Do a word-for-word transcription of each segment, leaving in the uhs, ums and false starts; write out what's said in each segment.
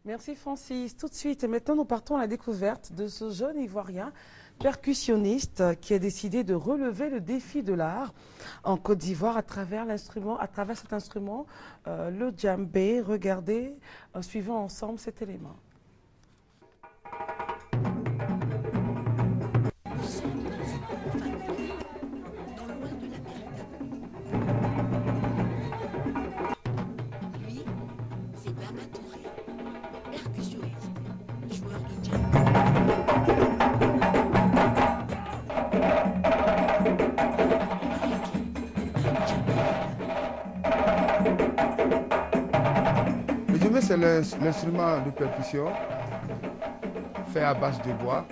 Merci Francis. Tout de suite, et maintenant nous partons à la découverte de ce jeune Ivoirien percussionniste qui a décidé de relever le défi de l'art en Côte d'Ivoire à travers l'instrument, à travers cet instrument, euh, le djembé. Regardez, en suivant ensemble cet élément. Lui, c'est Baba Touré, percussionniste, joueur de djembé. Le djembé, c'est l'instrument de percussion fait à base de bois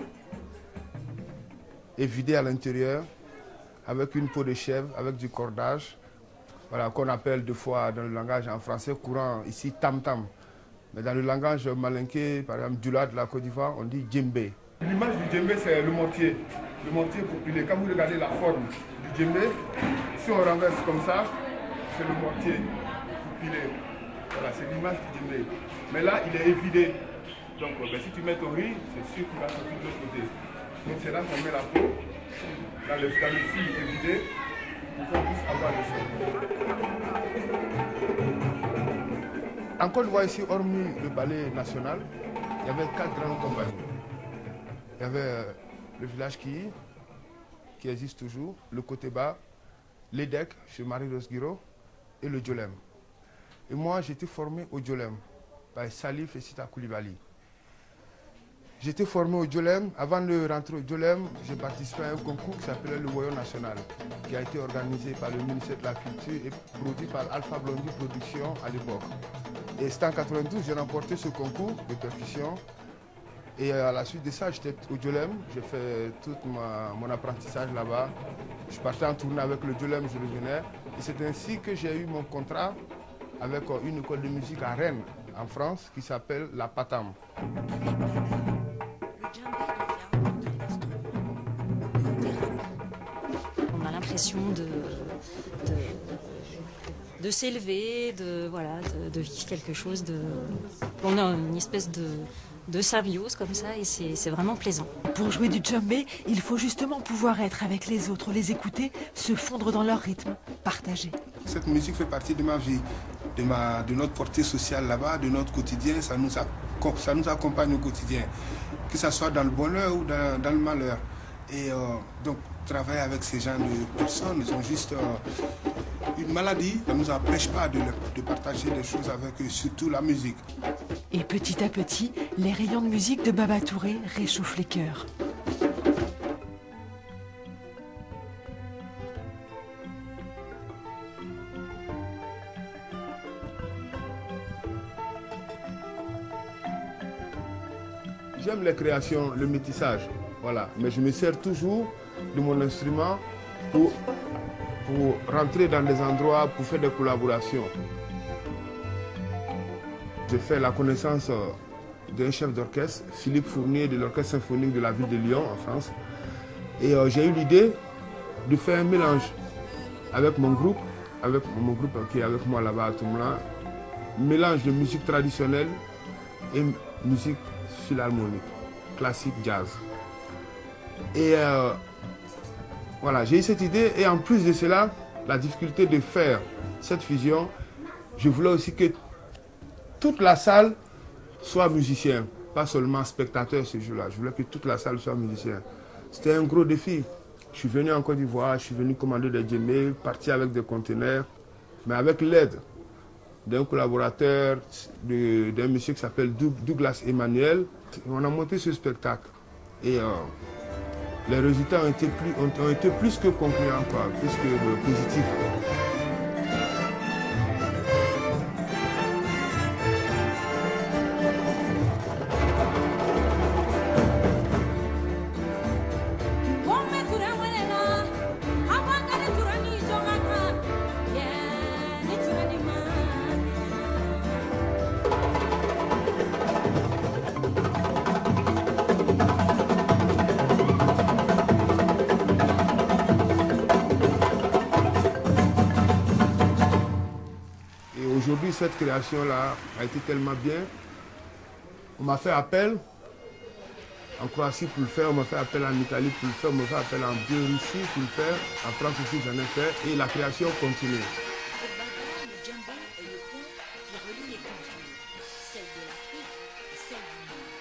et vidé à l'intérieur avec une peau de chèvre, avec du cordage, voilà, qu'on appelle deux fois dans le langage en français courant ici tam-tam. Mais dans le langage malinké, par exemple Dula de la Côte d'Ivoire, on dit djembé. L'image du djembé, c'est le mortier. Le mortier populaire. Quand vous regardez la forme du djembé, si on renverse comme ça, c'est le mortier populaire. Voilà, c'est l'image du djembé. Mais là, il est évidé. Donc, ben, si tu mets ton riz, c'est sûr qu'il va sortir de l'autre côté. Donc, c'est là qu'on met la peau. Dans le, dans le fil évidé, pour qu'on puisse avoir le son. En Côte d'Ivoire, ici, hormis le ballet national, il y avait quatre grandes compagnies. Il y avait euh, le village Ki, qui existe toujours, le côté bas, l'Edek, chez Marie-Rose Guiraud, et le Djolem. Et moi, j'étais formé au Djolem, par Salif et Sita Koulibaly. J'étais formé au Djolem. Avant de rentrer au Djolem, j'ai participé à un concours qui s'appelait le Voyant National, qui a été organisé par le ministère de la Culture et produit par Alpha Blondy Productions à l'époque. Et c'était en quatre-vingt-douze, j'ai remporté ce concours de percussion. Et à la suite de ça, j'étais au Djolem, j'ai fait tout ma, mon apprentissage là-bas. Je partais en tournée avec le Djolem, je revenais. Et c'est ainsi que j'ai eu mon contrat avec une école de musique à Rennes, en France, qui s'appelle la Patam. On a l'impression de, de, de s'élever, de, voilà, de, de vivre quelque chose de... On a une espèce de, de symbiose comme ça et c'est vraiment plaisant. Pour jouer du djembé, il faut justement pouvoir être avec les autres, les écouter, se fondre dans leur rythme, partager. Cette musique fait partie de ma vie, de, ma, de notre portée sociale là-bas, de notre quotidien. Ça nous, a, ça nous accompagne au quotidien, que ce soit dans le bonheur ou dans, dans le malheur. Et euh, donc, travailler avec ces gens de personnes, ils ont juste euh, une maladie. Ça ne nous empêche pas de, de partager des choses avec eux, surtout la musique. Et petit à petit, les rayons de musique de Baba Touré réchauffent les cœurs. J'aime les créations, le métissage, voilà. Mais je me sers toujours de mon instrument pour, pour rentrer dans des endroits, pour faire des collaborations. J'ai fait la connaissance d'un chef d'orchestre, Philippe Fournier, de l'Orchestre symphonique de la ville de Lyon, en France. Et euh, j'ai eu l'idée de faire un mélange avec mon groupe, avec mon groupe qui est avec moi là-bas à Toumla, mélange de musique traditionnelle et musique philharmonique, classique, jazz. Et euh, voilà, j'ai eu cette idée et en plus de cela, la difficulté de faire cette fusion, je voulais aussi que toute la salle soit musicien, pas seulement spectateur ce jour-là. Je voulais que toute la salle soit musicien. C'était un gros défi. Je suis venu en Côte d'Ivoire, je suis venu commander des djembés, partir avec des conteneurs, mais avec l'aide d'un collaborateur, d'un monsieur qui s'appelle Douglas Emmanuel. On a monté ce spectacle et euh, les résultats ont été plus, ont, ont été plus que concluants, quoi, plus que euh, positifs. Aujourd'hui, cette création-là a été tellement bien On m'a fait appel en Croatie pour le faire, on m'a fait appel en Italie pour le faire, on m'a fait appel en Biélorussie pour le faire, en France aussi j'en ai fait, et la création continue. Au Baba, le djembe est le pont qui relie les cultures, celle de l'Afrique et celle du monde.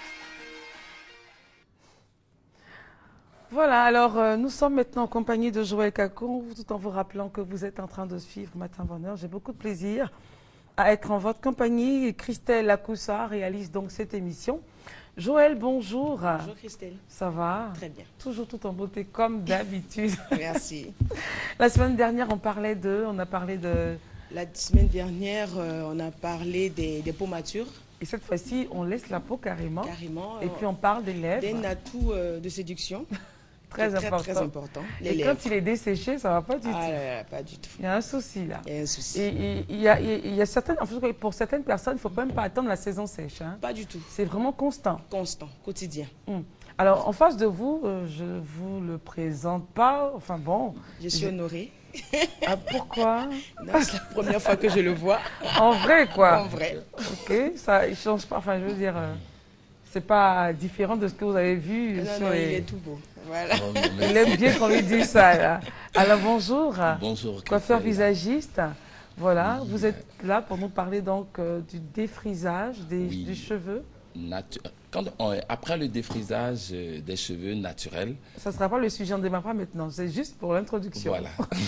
Voilà, alors euh, nous sommes maintenant en compagnie de Joël Kakou, tout en vous rappelant que vous êtes en train de suivre Matin Bonheur. J'ai beaucoup de plaisir à être en votre compagnie. Christelle Lakoussa réalise donc cette émission. Joël, bonjour. Bonjour Christelle. Ça va? Très bien. Toujours tout en beauté comme d'habitude. Merci. La semaine dernière, on parlait de, on a parlé de... La semaine dernière, euh, on a parlé des, des peaux matures, Et cette fois-ci, on laisse la peau carrément. carrément. Et puis on parle des lèvres. D'un atout euh, de séduction. Très qui est important. Très, très important. Les Et lèvres. quand il est desséché, ça ne va pas du Ah tout. là là, pas du tout. Il y a un souci là. Il y a un souci. Et et il y a, il y a certaines, en fait, pour certaines personnes, il ne faut même pas attendre la saison sèche. Hein. Pas du tout. C'est vraiment constant. Constant, quotidien. Hum. Alors, en face de vous, euh, je ne vous le présente pas. Enfin bon. Je suis honorée. Ah, pourquoi? Non, c'est la première fois que je le vois. En vrai, quoi. En vrai. Ok, ça ne change pas. Enfin, je veux dire, euh, c'est pas différent de ce que vous avez vu Non, sur non, les... il est tout beau. Voilà. Oh, non, Il merci. aime bien qu'on lui dise ça. Là. Alors, bonjour. Bonjour. Coiffeur Christelle. visagiste. Voilà, Oui, vous euh, êtes là pour nous parler donc euh, du défrisage des, Oui. des cheveux. Natu- Quand on- après le défrisage euh, des cheveux naturels, Ça ne sera pas le sujet, on ne démarre pas maintenant. C'est juste pour l'introduction. voilà.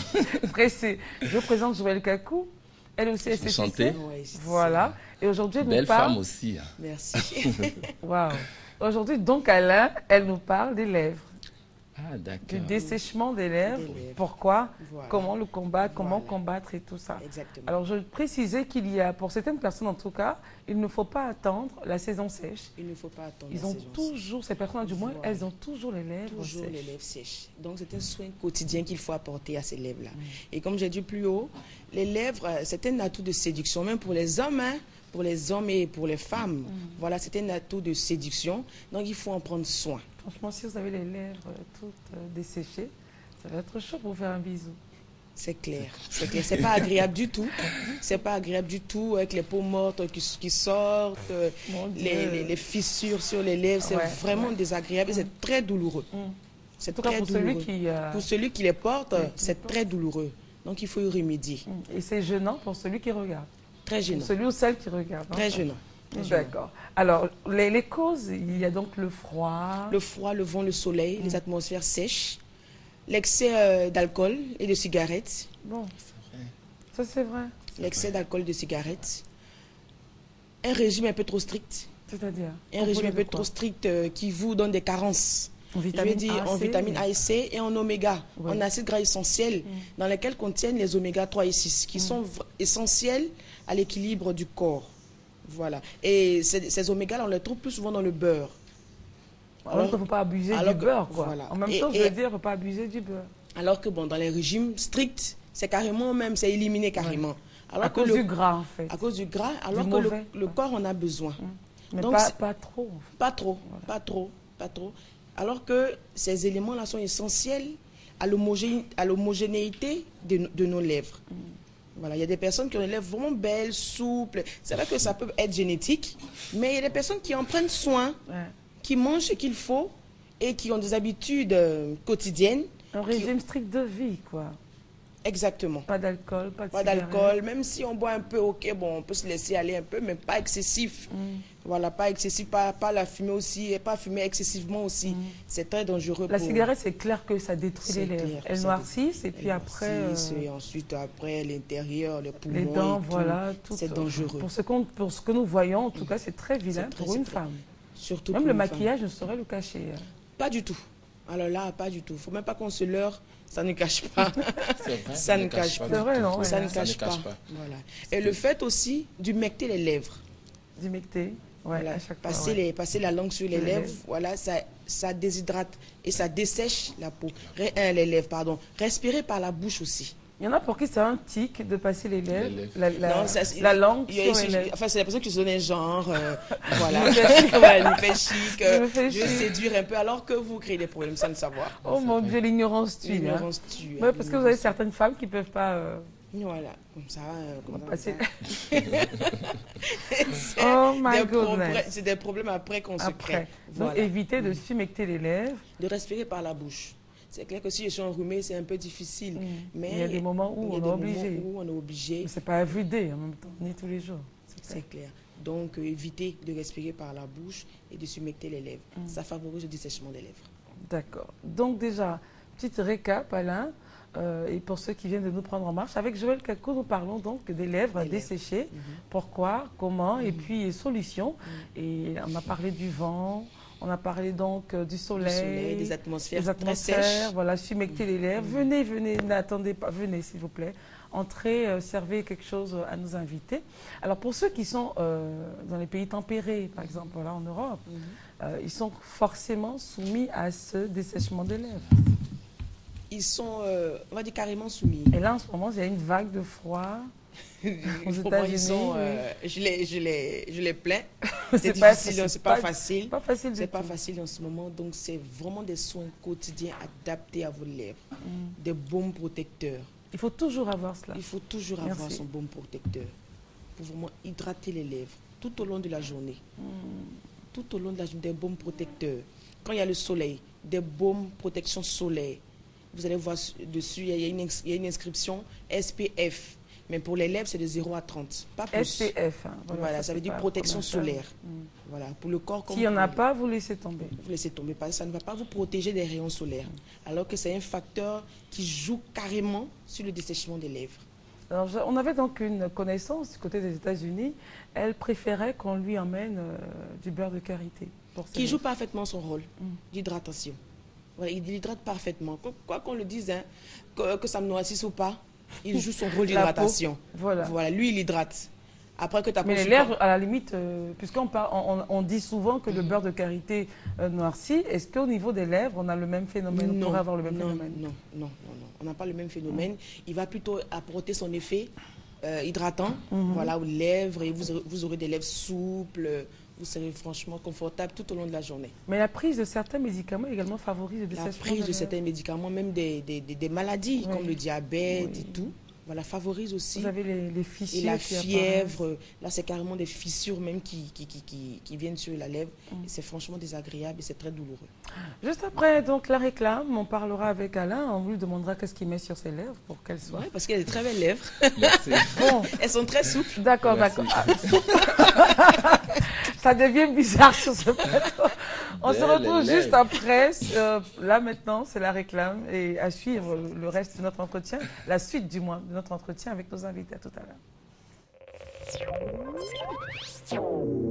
Pressé. Je présente Joël Kakou. Elle aussi est Enchanté. esthéticienne. Ouais, c'est- Voilà. Et aujourd'hui, elle Belle nous parle... femme aussi. hein. Merci. Waouh. Aujourd'hui, donc, Alain, elle nous parle des lèvres, Ah, du d'accord. dessèchement des lèvres. Des lèvres. Pourquoi? Voilà. Comment le combattre? Comment Voilà. combattre et tout ça. Exactement. Alors, je précisais qu'il y a, pour certaines personnes en tout cas, il ne faut pas attendre la saison sèche. Il ne faut pas attendre Ils la ont saison. toujours, ces personnes du moins, Voilà. elles ont toujours les lèvres Toujours sèches. les lèvres sèches. Donc, c'est un soin quotidien qu'il faut apporter à ces lèvres-là. Et comme j'ai dit plus haut, les lèvres, euh, c'est un atout de séduction, même pour les hommes, hein, pour les hommes et pour les femmes. Voilà, c'est un atout de séduction. Donc, il faut en prendre soin. Franchement, si vous avez les lèvres euh, toutes euh, desséchées, ça va être chaud pour vous faire un bisou. C'est clair. C'est clair. C'est pas agréable du tout. C'est pas agréable du tout avec les peaux mortes qui, qui sortent, euh, Mon Dieu. les, les- les fissures sur les lèvres. C'est Ouais, vraiment ouais. désagréable et c'est très douloureux. Mm. C'est En tout cas, très pour douloureux. celui qui... euh, Pour celui qui les porte, Oui, c'est qui les très douloureux. Donc, il faut y remédier. mm. Et c'est gênant pour celui qui regarde. Très Pour gênant. celui ou celle qui regarde. hein. Très gênant. Très gênant. D'accord. Alors, les, les causes, il y a donc le froid. Le froid, le vent, le soleil, Mm. les atmosphères sèches, l'excès euh, d'alcool et de cigarettes, Bon, C'est vrai. ça c'est vrai. l'excès d'alcool et de cigarettes, un régime un peu trop strict, C'est-à-dire un composé régime un de peu quoi? trop strict euh, qui vous donne des carences. En Je vitamine veux dire A, en C, vitamine A et C et en oméga, Oui. en acides gras essentiels, dans lesquels contiennent les oméga trois et six, qui sont v- essentiels à l'équilibre du corps. Voilà. Et ces, ces oméga-là, on les trouve plus souvent dans le beurre. En même temps, il ne faut pas abuser alors du que- beurre, quoi. voilà. En même Et- temps, je et- veux dire, il ne faut pas abuser du beurre. Alors que bon, dans les régimes stricts, c'est carrément même, c'est éliminé carrément. Alors À que cause le- du gras, en fait. à cause du gras, alors Du que le, mauvais. le corps en a besoin. Mais donc pas, c'est- pas trop. en fait. Pas trop, pas trop, pas trop. Alors que ces éléments-là sont essentiels à l'homogé- à l'homogénéité de, no- de nos lèvres. Voilà, il y a des personnes qui ont des lèvres vraiment belles, souples. C'est vrai que ça peut être génétique, mais il y a des personnes qui en prennent soin, Ouais. qui mangent ce qu'il faut et qui ont des habitudes euh, quotidiennes. Un régime strict de vie, quoi. Exactement. Pas d'alcool, pas de Pas cigarette. d'alcool, même si on boit un peu, ok, bon, on peut se laisser aller un peu, mais pas excessif. Mm. Voilà, pas excessif, pas, pas la fumer aussi, et pas fumer excessivement aussi. C'est très dangereux Mm. La pour... cigarette, c'est clair que ça détruit C'est les lèvres. clair, Elles ça noircissent et détruit. puis après, Noircissent, euh, et ensuite, après, l'intérieur, les poumons, les dents, et tout. voilà. tout, C'est euh, dangereux. Pour ce, qu'on- pour ce que nous voyons, en tout cas, c'est très vilain très- pour c'est une très- femme. Surtout Même pour le une femme. maquillage ne saurait le cacher. hein. Pas du tout. Alors là, pas du tout. Il ne faut même pas qu'on se leurre, ça ne cache pas. C'est vrai, Ça ne cache pas. C'est vrai, non, ça ouais. ne Ça cache ne cache pas. pas. Voilà. Et le fait aussi d'humecter les lèvres. D'humecter. Ouais, Voilà, à chaque fois. passer, ouais. les, passer la langue sur les Les lèvres, lèvres. voilà, ça, ça déshydrate et ça dessèche la peau. Ré- euh, les lèvres, pardon. Respirer par la bouche aussi. Il y en a pour qui c'est un tic de passer les lèvres, lèvres. La, la- Non, ça, c'est- la langue il y a- sur les lèvres. Enfin, c'est la personne qui se donne un genre, euh, voilà, Il me fait chic. voilà, il me fait chic, euh, Il me fait je veux chic. séduire un peu, alors que vous créez des problèmes sans le savoir. Oh mon Dieu, l'ignorance tue. hein. L'ignorance tue. Ouais, parce que vous avez l'ignorance. certaines femmes qui ne peuvent pas euh, Voilà, comme ça. Euh, comme ça, passer... oh my goodness. C'est des problèmes après qu'on se crée. Voilà. Donc éviter de sumecter les lèvres. De respirer par la bouche. C'est clair que si je suis enrhumée, c'est un peu difficile. Mm. Mais il y a des moments où, on, est obligé. où on est obligé. C'est pas everyday en même temps, ni tous les jours. C'est clair. Donc, euh, éviter de respirer par la bouche et de sumecter les lèvres. Mm. Ça favorise le dessèchement des lèvres. D'accord. Donc déjà, petite récap, Alain. Euh, et pour ceux qui viennent de nous prendre en marche, avec Joël Kakou, nous parlons donc des lèvres à dessécher. Mm-hmm. Pourquoi, comment, mm-hmm. et puis solutions. Mm-hmm. Et on a parlé du vent, on a parlé donc euh, du, soleil, du soleil, des atmosphères, des atmosphères très sèches. Voilà, sumecter mm-hmm. les lèvres. Venez, venez, n'attendez pas, venez s'il vous plaît. Entrez, euh, servez quelque chose à nos invités. Alors pour ceux qui sont euh, dans les pays tempérés, par exemple, voilà, en Europe, mm-hmm. euh, ils sont forcément soumis à ce dessèchement des lèvres. Ils sont, euh, on va dire, carrément soumis. Et là, en ce moment, il y a une vague de froid aux États-Unis. Euh, je, les, je, les, je les plains. C'est difficile, c'est pas, pas facile. Pas facile c'est pas facile en ce moment. Donc, c'est vraiment des soins quotidiens adaptés à vos lèvres. Mm. Des baumes protecteurs. Il faut toujours avoir cela. Il faut toujours Merci. avoir son baume protecteur pour vraiment hydrater les lèvres tout au long de la journée. Mm. Tout au long de la journée, des baumes protecteurs. Quand il y a le soleil, des baumes protection solaire. Vous allez voir dessus, il y a une, il y a une inscription S P F. Mais pour les lèvres, c'est de zéro à trente. Pas plus. S P F. Hein. Voilà, voilà, ça, ça veut dire protection solaire. Mm. Voilà, pour le corps. S'il n'y en a pas, vous laissez tomber. Vous laissez tomber, parce que ça ne va pas vous protéger des rayons solaires. Mm. Alors que c'est un facteur qui joue carrément sur le dessèchement des lèvres. Alors, on avait donc une connaissance du côté des États-Unis. Elle préférait qu'on lui emmène euh, du beurre de karité. Qui lèvres. joue parfaitement son rôle mm. d'hydratation. Voilà, il hydrate parfaitement. Quoi qu'on le dise, hein, que, que ça me noircisse ou pas, il joue son rôle d'hydratation. Voilà. Voilà, lui, il hydrate. Après que ta Mais les lèvres, à la limite, euh, puisqu'on on, on dit souvent que le beurre de karité euh, noircit, est-ce qu'au niveau des lèvres, on a le même phénomène? Non, on pourrait avoir le même non, phénomène non, non, non, non. On n'a pas le même phénomène. Mmh. Il va plutôt apporter son effet euh, hydratant, mmh. voilà, aux lèvres, et vous, vous aurez des lèvres souples. Vous serez franchement confortable tout au long de la journée. Mais la prise de certains médicaments également favorise le dessèchement. La prise de certains médicaments, même des, des, des, des maladies, oui. comme le diabète oui. et tout, voilà, favorise aussi. Vous avez les, les fissures. Et la fièvre, apparaissent. Là c'est carrément des fissures même qui, qui, qui, qui, qui viennent sur la lèvre. Mm. C'est franchement désagréable et c'est très douloureux. Juste après donc la réclame, on parlera avec Alain, on lui demandera qu'est-ce qu'il met sur ses lèvres pour qu'elles soient. Oui, parce qu'il a des très belles lèvres. Merci. Bon. Elles sont très souples. D'accord, d'accord. Ça devient bizarre sur ce plateau. On Belle se retrouve juste après. Euh, là maintenant, c'est la réclame et à suivre le reste de notre entretien, la suite du moins de notre entretien avec nos invités. À tout à l'heure.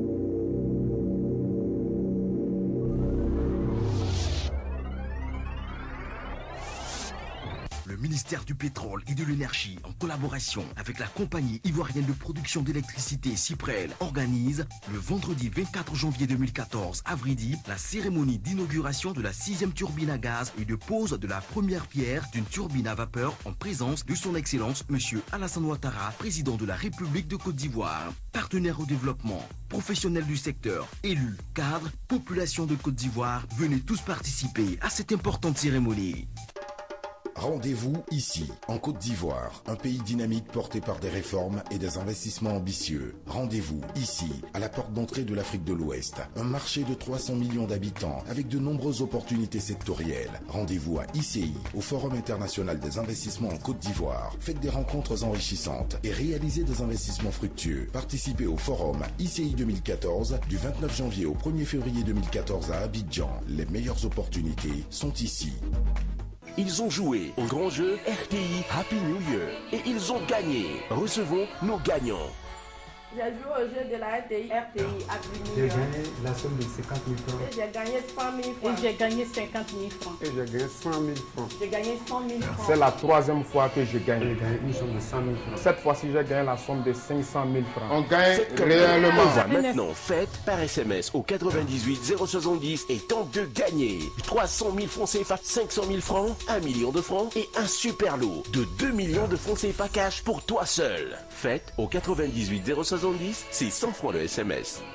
Le ministère du Pétrole et de l'Énergie, en collaboration avec la compagnie ivoirienne de production d'électricité Cyprel, organise le vendredi vingt-quatre janvier deux mille quatorze à Vridi la cérémonie d'inauguration de la sixième turbine à gaz et de pose de la première pierre d'une turbine à vapeur en présence de son Excellence M. Alassane Ouattara, président de la République de Côte d'Ivoire. Partenaires au développement, professionnels du secteur, élus, cadres, population de Côte d'Ivoire, venez tous participer à cette importante cérémonie. Rendez-vous ici, en Côte d'Ivoire, un pays dynamique porté par des réformes et des investissements ambitieux. Rendez-vous ici, à la porte d'entrée de l'Afrique de l'Ouest, un marché de trois cents millions d'habitants avec de nombreuses opportunités sectorielles. Rendez-vous à I C I, au Forum international des investissements en Côte d'Ivoire. Faites des rencontres enrichissantes et réalisez des investissements fructueux. Participez au Forum I C I deux mille quatorze du vingt-neuf janvier au premier février deux mille quatorze à Abidjan. Les meilleures opportunités sont ici. Ils ont joué au grand jeu R T I Happy New Year et ils ont gagné. Recevons nos gagnants. J'ai joué au jeu de la R T I, R T I Happy New J'ai Year. gagné la somme de cinquante mille francs. Et j'ai gagné cent mille francs. Et j'ai gagné cinquante mille francs. Et j'ai gagné cent mille francs. J'ai gagné cent mille francs. C'est la troisième fois que je gagne. J'ai gagné une somme de cent mille francs. Cette fois-ci, j'ai gagné la somme de cinq cent mille francs. On gagne réellement. Maintenant, faites par S M S au quatre-vingt-dix-huit zéro soixante-dix et tente de gagner trois cent mille francs C F A, cinq cent mille francs, un million de francs et un super lot de deux millions de francs C F A cash pour toi seul. Faites au quatre-vingt-dix-huit zéro soixante-dix, c'est cent francs le S M S.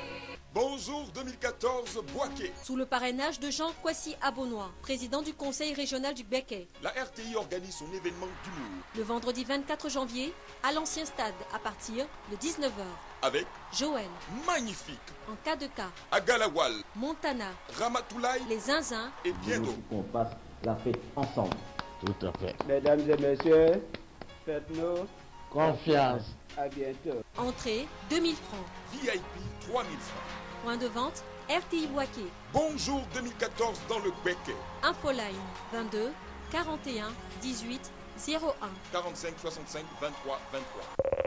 Bonjour deux mille quatorze, Boaké. Sous le parrainage de Jean Kwasi Abonois, président du conseil régional du Béquet. La R T I organise son événement d'humour. Le vendredi vingt-quatre janvier, à l'ancien stade, à partir de dix-neuf heures. Avec Joël. Magnifique. En cas de cas. Agalawal. Montana. Ramatoulaye. Les Zinzins. Et bien d'autres. On passe la fête ensemble. Tout à fait. Mesdames et messieurs, faites-nous confiance. À bientôt. Entrée deux mille francs. V I P trois mille francs. Point de vente R T I Boaké. Bonjour deux mille quatorze dans le Béquet. Infoline vingt-deux quarante et un dix-huit zéro un. quarante-cinq soixante-cinq vingt-trois vingt-trois.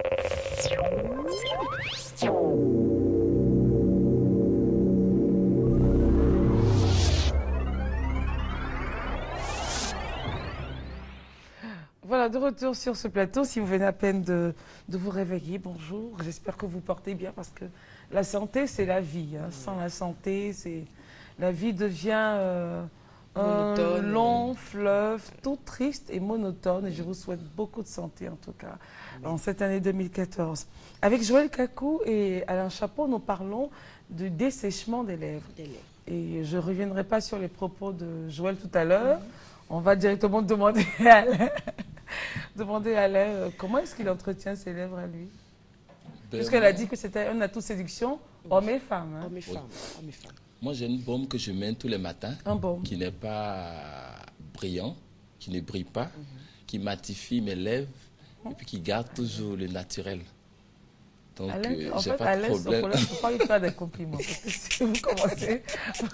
Voilà, de retour sur ce plateau. Si vous venez à peine de, de vous réveiller, bonjour. J'espère que vous portez bien parce que la santé, c'est la vie. Hein. Sans la santé, c'est la vie devient euh, un long fleuve, tout triste et monotone. Et je vous souhaite beaucoup de santé, en tout cas, oui. en cette année deux mille quatorze. Avec Joël Kakou et Alain Chapeau, nous parlons du dessèchement des lèvres. Des lèvres. Et je ne reviendrai pas sur les propos de Joël tout à l'heure. Mm-hmm. On va directement demander à Alain, demander à Alain euh, comment est-ce qu'il entretient ses lèvres à lui. Ben Puisqu'elle a dit que c'était un atout séduction, homme et femme. Hein. Homme et femme. Homme et femme. Moi, j'ai une baume que je mène tous les matins, un baume qui n'est pas brillant, qui ne brille pas, mm-hmm. qui matifie mes lèvres mm-hmm. et puis qui garde toujours le naturel. Donc, Alain, euh, en j'ai fait, pas Alain, de problème. Il ne faut pas lui faire des compliments. Parce que si vous commencez...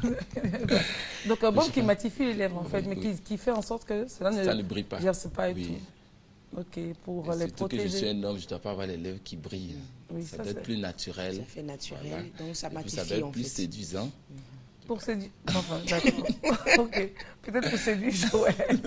Donc, un baume qui matifie les lèvres, en fait, mais qui, qui fait en sorte que cela ne, ça ne brille pas. Gerce pas et oui. tout. Ok, pour et les surtout protéger. que je suis un homme, je ne dois pas avoir les lèvres qui brillent. Oui, ça, ça doit être plus naturel. Ça fait naturel, voilà. Donc ça matifie, ça doit être en plus fait. séduisant. Mm-hmm. Pour séduire... Enfin, d'accord. Ok, peut-être pour séduire Joël.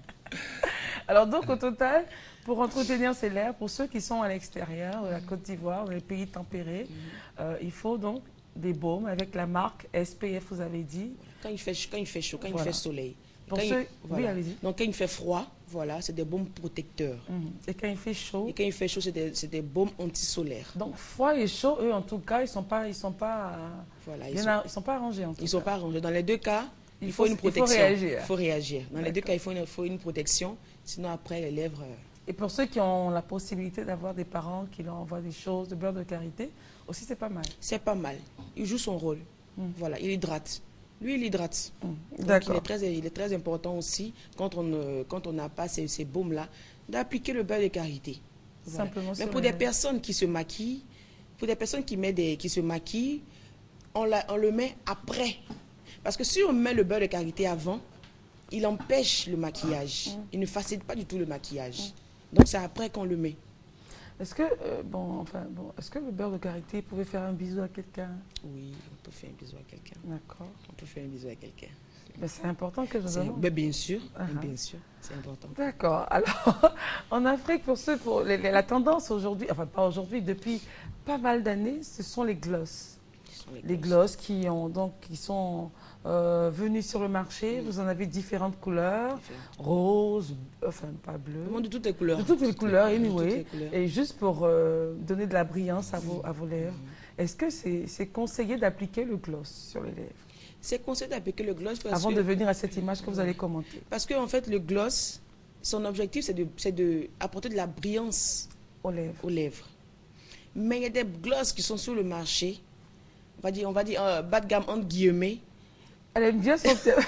Alors, donc, au total... Pour entretenir ses lèvres, pour ceux qui sont à l'extérieur de la Côte d'Ivoire, dans les pays tempérés, mmh. euh, il faut donc des baumes avec la marque S P F, vous avez dit. Quand il fait, quand il fait chaud, quand voilà. il fait soleil. Pour quand ceux... il, voilà. Oui, allez-y. Donc quand il fait froid, voilà, c'est des baumes protecteurs. Mmh. Et quand il fait chaud? Et quand il fait chaud, c'est des, des baumes antisolaires. Donc froid et chaud, eux, en tout cas, ils ne sont pas, ils sont pas, voilà, ils ils sont... sont, ils sont pas arrangés. En tout ils ne cas. sont pas arrangés. Dans les deux cas, il, il faut, faut une protection. Il faut réagir. Il faut réagir. Dans les deux cas, il faut une, faut une protection. Sinon, après, les lèvres... Et pour ceux qui ont la possibilité d'avoir des parents qui leur envoient des choses, de beurre de karité, aussi c'est pas mal. C'est pas mal. Il joue son rôle. Mm. Voilà, il hydrate. Lui, il hydrate. Mm. Donc, il est, très, il est très important aussi, quand on euh, quand on n'a pas ces, ces baumes-là, d'appliquer le beurre de karité. Voilà. Simplement. Mais pour des personnes qui se maquillent, pour des personnes qui, met des, qui se maquillent, on, la, on le met après. Parce que si on met le beurre de karité avant, il empêche le maquillage. Mm. Il ne facilite pas du tout le maquillage. Mm. Donc c'est après qu'on le met. Est-ce que, euh, bon, enfin, bon, est-ce que le beurre de karité pouvait faire un bisou à quelqu'un? Oui, on peut faire un bisou à quelqu'un. D'accord. On peut faire un bisou à quelqu'un. Ben, c'est important que je ben, Bien sûr, uh-huh. bien sûr, c'est important. D'accord. Alors, en Afrique, pour ceux, pour les, les, la tendance aujourd'hui, enfin pas aujourd'hui, depuis pas mal d'années, ce sont les glosses. Les, les glosses qui, ont, donc, qui sont euh, venues sur le marché. Mm. Vous en avez différentes couleurs, Différentes. rose, enfin pas bleu. De toutes les couleurs. De toutes les couleurs, anyway. Toutes les couleurs. Et juste pour euh, donner de la brillance à vos, à vos lèvres. Mm. Est-ce que c'est c'est conseillé d'appliquer le gloss sur les lèvres? C'est conseillé d'appliquer le gloss parce Avant que, de venir à cette image que vous allez commenter. Parce qu'en en fait, le gloss, son objectif, c'est de, c'est de apporter de la brillance aux lèvres. aux lèvres. Mais il y a des gloss qui sont sur le marché, on va dire, on va dire euh, bas de gamme entre guillemets. Elle aime bien son terme.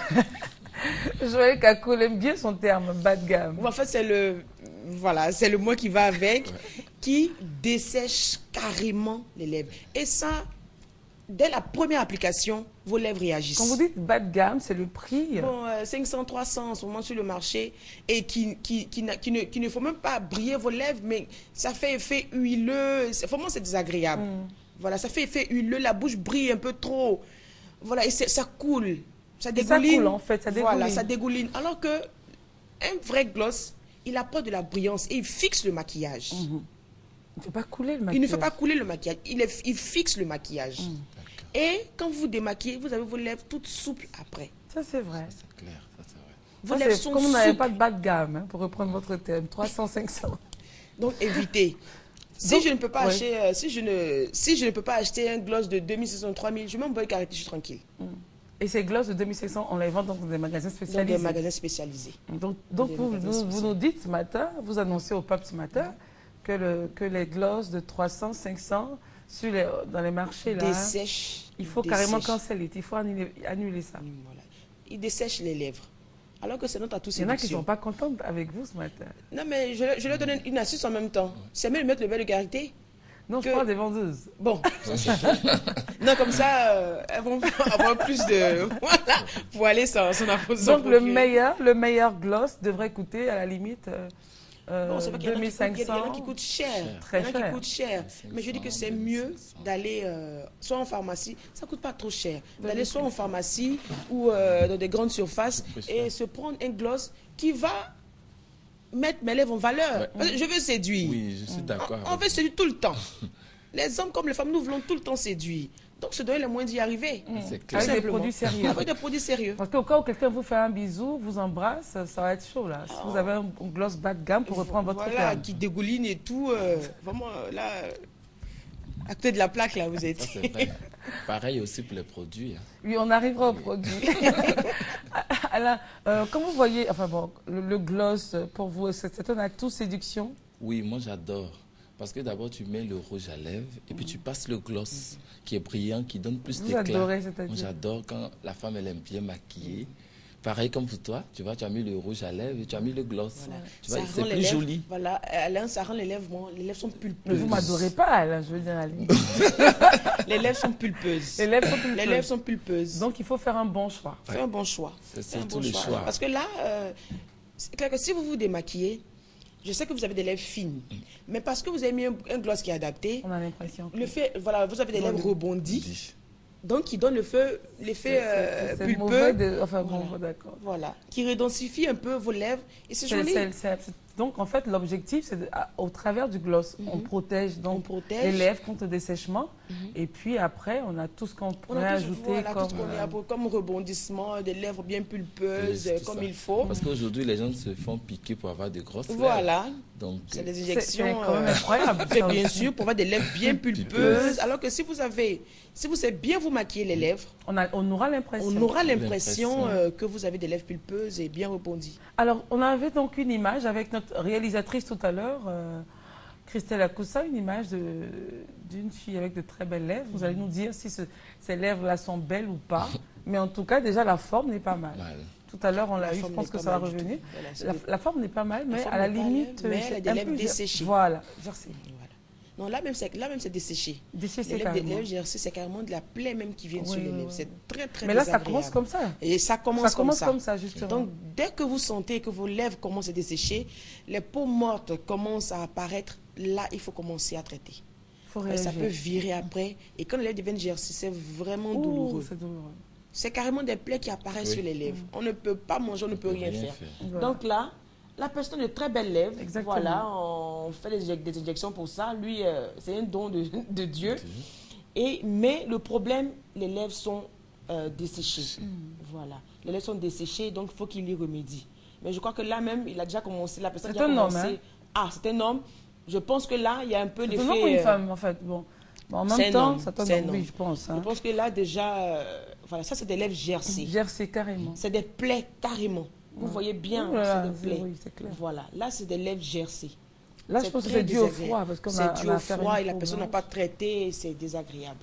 Joël Kakou aime bien son terme, bas de gamme. En fait, c'est le, voilà, c'est le mot qui va avec, qui dessèche carrément les lèvres. Et ça, dès la première application, vos lèvres réagissent. Quand vous dites bas de gamme, c'est le prix? Bon, euh, cinq cents, trois cents en ce moment sur le marché, et qui, qui, qui, qui, ne, qui ne faut même pas briller vos lèvres, mais ça fait effet huileux. Vraiment, c'est désagréable. Mm. Voilà, ça fait effet huileux, la bouche brille un peu trop. Voilà, et ça coule. Ça dégouline. Ça coule, en fait, ça dégouline. Voilà, ça dégouline. Alors que un vrai gloss, il apporte de la brillance et il fixe le maquillage. Mm-hmm. Il ne fait pas couler le maquillage. Il ne fait pas couler le maquillage, il, est, il fixe le maquillage. Mm. Et quand vous vous démaquillez, vous avez vos lèvres toutes souples après. Ça, c'est vrai. C'est clair, ça, c'est vrai. Vos lèvres sont comme souples. on n'avait pas de bas de gamme, hein, pour reprendre votre thème, trois cents, cinq cents. Donc, évitez. Si Donc, je ne peux pas ouais. acheter, euh, si je ne, si je ne peux pas acheter un gloss de deux mille six cents, trois mille, je m'envoie caractère, je suis tranquille. Et ces glosses de deux mille cinq cents, on les vend dans des magasins Dans spécialisés. des magasins spécialisés. Donc, donc Des vous, magasins vous, vous spécialisés. nous dites ce matin, vous annoncez au peuple ce matin que, le, que les glosses de trois cents, cinq cents sur les, dans les marchés, là, Dessèchent. il faut Dessèchent. carrément canceller, il faut annuler, annuler ça. Voilà. Ils dessèchent les lèvres. Alors que c'est notre atout Il y en a qui ne séduction. sont pas contents avec vous ce matin. Non, mais je, je leur donne une astuce en même temps. C'est mieux de mettre le verre de caractère. Non, que... je parle des vendeuses. Bon. Non, comme ça, euh, elles vont avoir plus de... Voilà, pour aller s'en s'en apposer. Donc le meilleur, le meilleur gloss devrait coûter à la limite euh, euh, Bon, c'est vrai qu'il y en a deux qui mille cinq coûtent- il y en a cents. qui coûtent cher. Très Il y en a cher. qui coûtent cher. Mais je dis que c'est mieux d'aller euh, soit en pharmacie, ça ne coûte pas trop cher, d'aller soit en pharmacie ou euh, dans des grandes surfaces et se prendre un gloss qui va mettre mes lèvres en valeur. Ouais. Parce que je veux séduire. Oui, je suis d'accord. On, on veut séduire tout le temps. Les hommes comme les femmes, nous voulons tout le temps séduire. Donc, se donner les moyens d'y arriver. C'est Tout clair. Avec des simplement. produits sérieux. Avec des produits sérieux. Parce qu'au cas où quelqu'un vous fait un bisou, vous embrasse, ça va être chaud là. Si vous avez un gloss bas de gamme pour reprendre votre Voilà, terme. qui dégouline et tout. euh, vraiment, euh, là, euh, à côté de la plaque, là, vous êtes. Ça, c'est vrai. Pareil aussi pour les produits. hein. Oui, on arrivera aux produits. Alain, euh, comment vous voyez, enfin bon, le, le gloss pour vous, c'est c'est un atout séduction? Oui, moi j'adore. Parce que d'abord, tu mets le rouge à lèvres et puis tu passes le gloss qui est brillant, qui donne plus Vous d'éclat. adorez, c'est-à-dire? Moi j'adore quand la femme elle aime bien maquiller. Pareil comme pour toi, tu vois, tu as mis le rouge à lèvres et tu as mis le gloss. Voilà. Tu vois, Ça c'est rend les plus lèvres- joli. Voilà, Alain, ça rend les lèvres, bon, les lèvres sont Mais pulpeuses. vous m'adorez pas, Alain, je veux dire, à la limite. Les lèvres sont pulpeuses. Les lèvres sont pulpeuses. Les lèvres sont pulpeuses. Donc il faut faire un bon choix. Fais un bon choix. C'est Fais un surtout bon le choix. Parce que là, euh, c'est clair que si vous vous démaquillez, je sais que vous avez des lèvres fines, mais parce que vous avez mis un, un gloss qui est adapté, On a l'impression. que- le fait, voilà, vous avez des Bon, lèvres le- rebondies, donc qui donne le feu, l'effet euh, C'est- c'est pulpeux, mauvais de- enfin bon, Voilà. d'accord. voilà, qui redensifie un peu vos lèvres et c'est C'est- joli. c'est- c'est- c'est- Donc en fait, l'objectif, c'est de- à- au travers du gloss, on protège donc On protège. les lèvres contre dessèchement. Et puis après, on a tout ce qu'on On pourrait a tout, ajouter voilà, tout comme. ce qu'on euh, a pour- comme rebondissement, des lèvres bien pulpeuses, Et tout comme ça. il faut. Parce qu'aujourd'hui, les gens se font piquer pour avoir de grosses lèvres. Voilà. Donc, C'est des c'est- injections. c'est quand même incroyable, fait ça bien aussi. sûr, pour avoir des lèvres bien pulpeuses. Alors que si vous avez, si vous savez bien vous maquiller les lèvres, on, a- on aura l'impression. on aura l'impression L'impression. euh, que vous avez des lèvres pulpeuses et bien rebondies. Alors, on avait donc une image avec notre réalisatrice tout à l'heure, euh, Christelle Akoussa, une image de- d'une fille avec de très belles lèvres. Vous allez nous dire si ce- ces lèvres-là sont belles ou pas. Mais en tout cas, déjà, la forme n'est pas mal. mal. Tout à l'heure, on La l'a eu, je forme pense n'est que pas ça va mal du revenir. tout. Voilà, c'est La, des- la forme n'est pas mal, mais forme à la n'est pas limite... mal, mais c'est elle a des un lèvres peu- desséchées. Voilà, jersey. Voilà. Non, là même, c'est, là même, c'est desséché. Desséché Les lèvres, les carrément. lèvres jersey, c'est carrément de la plaie même qui vient Oui, sur les oui, lèvres. oui. C'est très, très Mais là, ça désagréable. commence comme ça. Et ça commence, Ça commence comme ça. comme ça, justement. Donc, dès que vous sentez que vos lèvres commencent à dessécher, les peaux mortes commencent à apparaître, là, il faut commencer à traiter. Faut Et ça réagir. peut virer après. Et quand les lèvres deviennent jersey, c'est vraiment Ouh, douloureux. c'est douloureux. C'est carrément des plaies qui apparaissent Oui. sur les lèvres. On ne peut pas manger, on ne peut rien, rien faire. faire. Voilà. Donc là, la personne a de très belles lèvres. Exactement. Voilà, on fait des, injec- des injections pour ça. Lui, euh, c'est un don de, de Dieu. Et, mais le problème, les lèvres sont euh, desséchées. Voilà. Les lèvres sont desséchées, donc il faut qu'il y remédie. Mais je crois que là même, il a déjà commencé. La personne C'est a déjà un homme, commencé. hein? Ah, c'est un homme. Je pense que là, il y a un peu C'est d'effet. un homme ou une euh, femme, en fait? Bon. Bon, en c'est même un temps, homme, ça tombe c'est un oui, homme. je pense. hein. Je pense que là, déjà, euh, voilà, ça, c'est des lèvres jersey. Jersey, carrément. C'est des plaies carrément. Vous voyez bien, Ouh là là, c'est des c'est- plaies. oui, c'est clair. Voilà, là, c'est des lèvres jersey. Là, je C'est pense que très c'est dû au désagréable. froid, parce qu'on a, C'est dû on a au affaire à froid une et la peau personne n'a blanche. pas traité, c'est désagréable.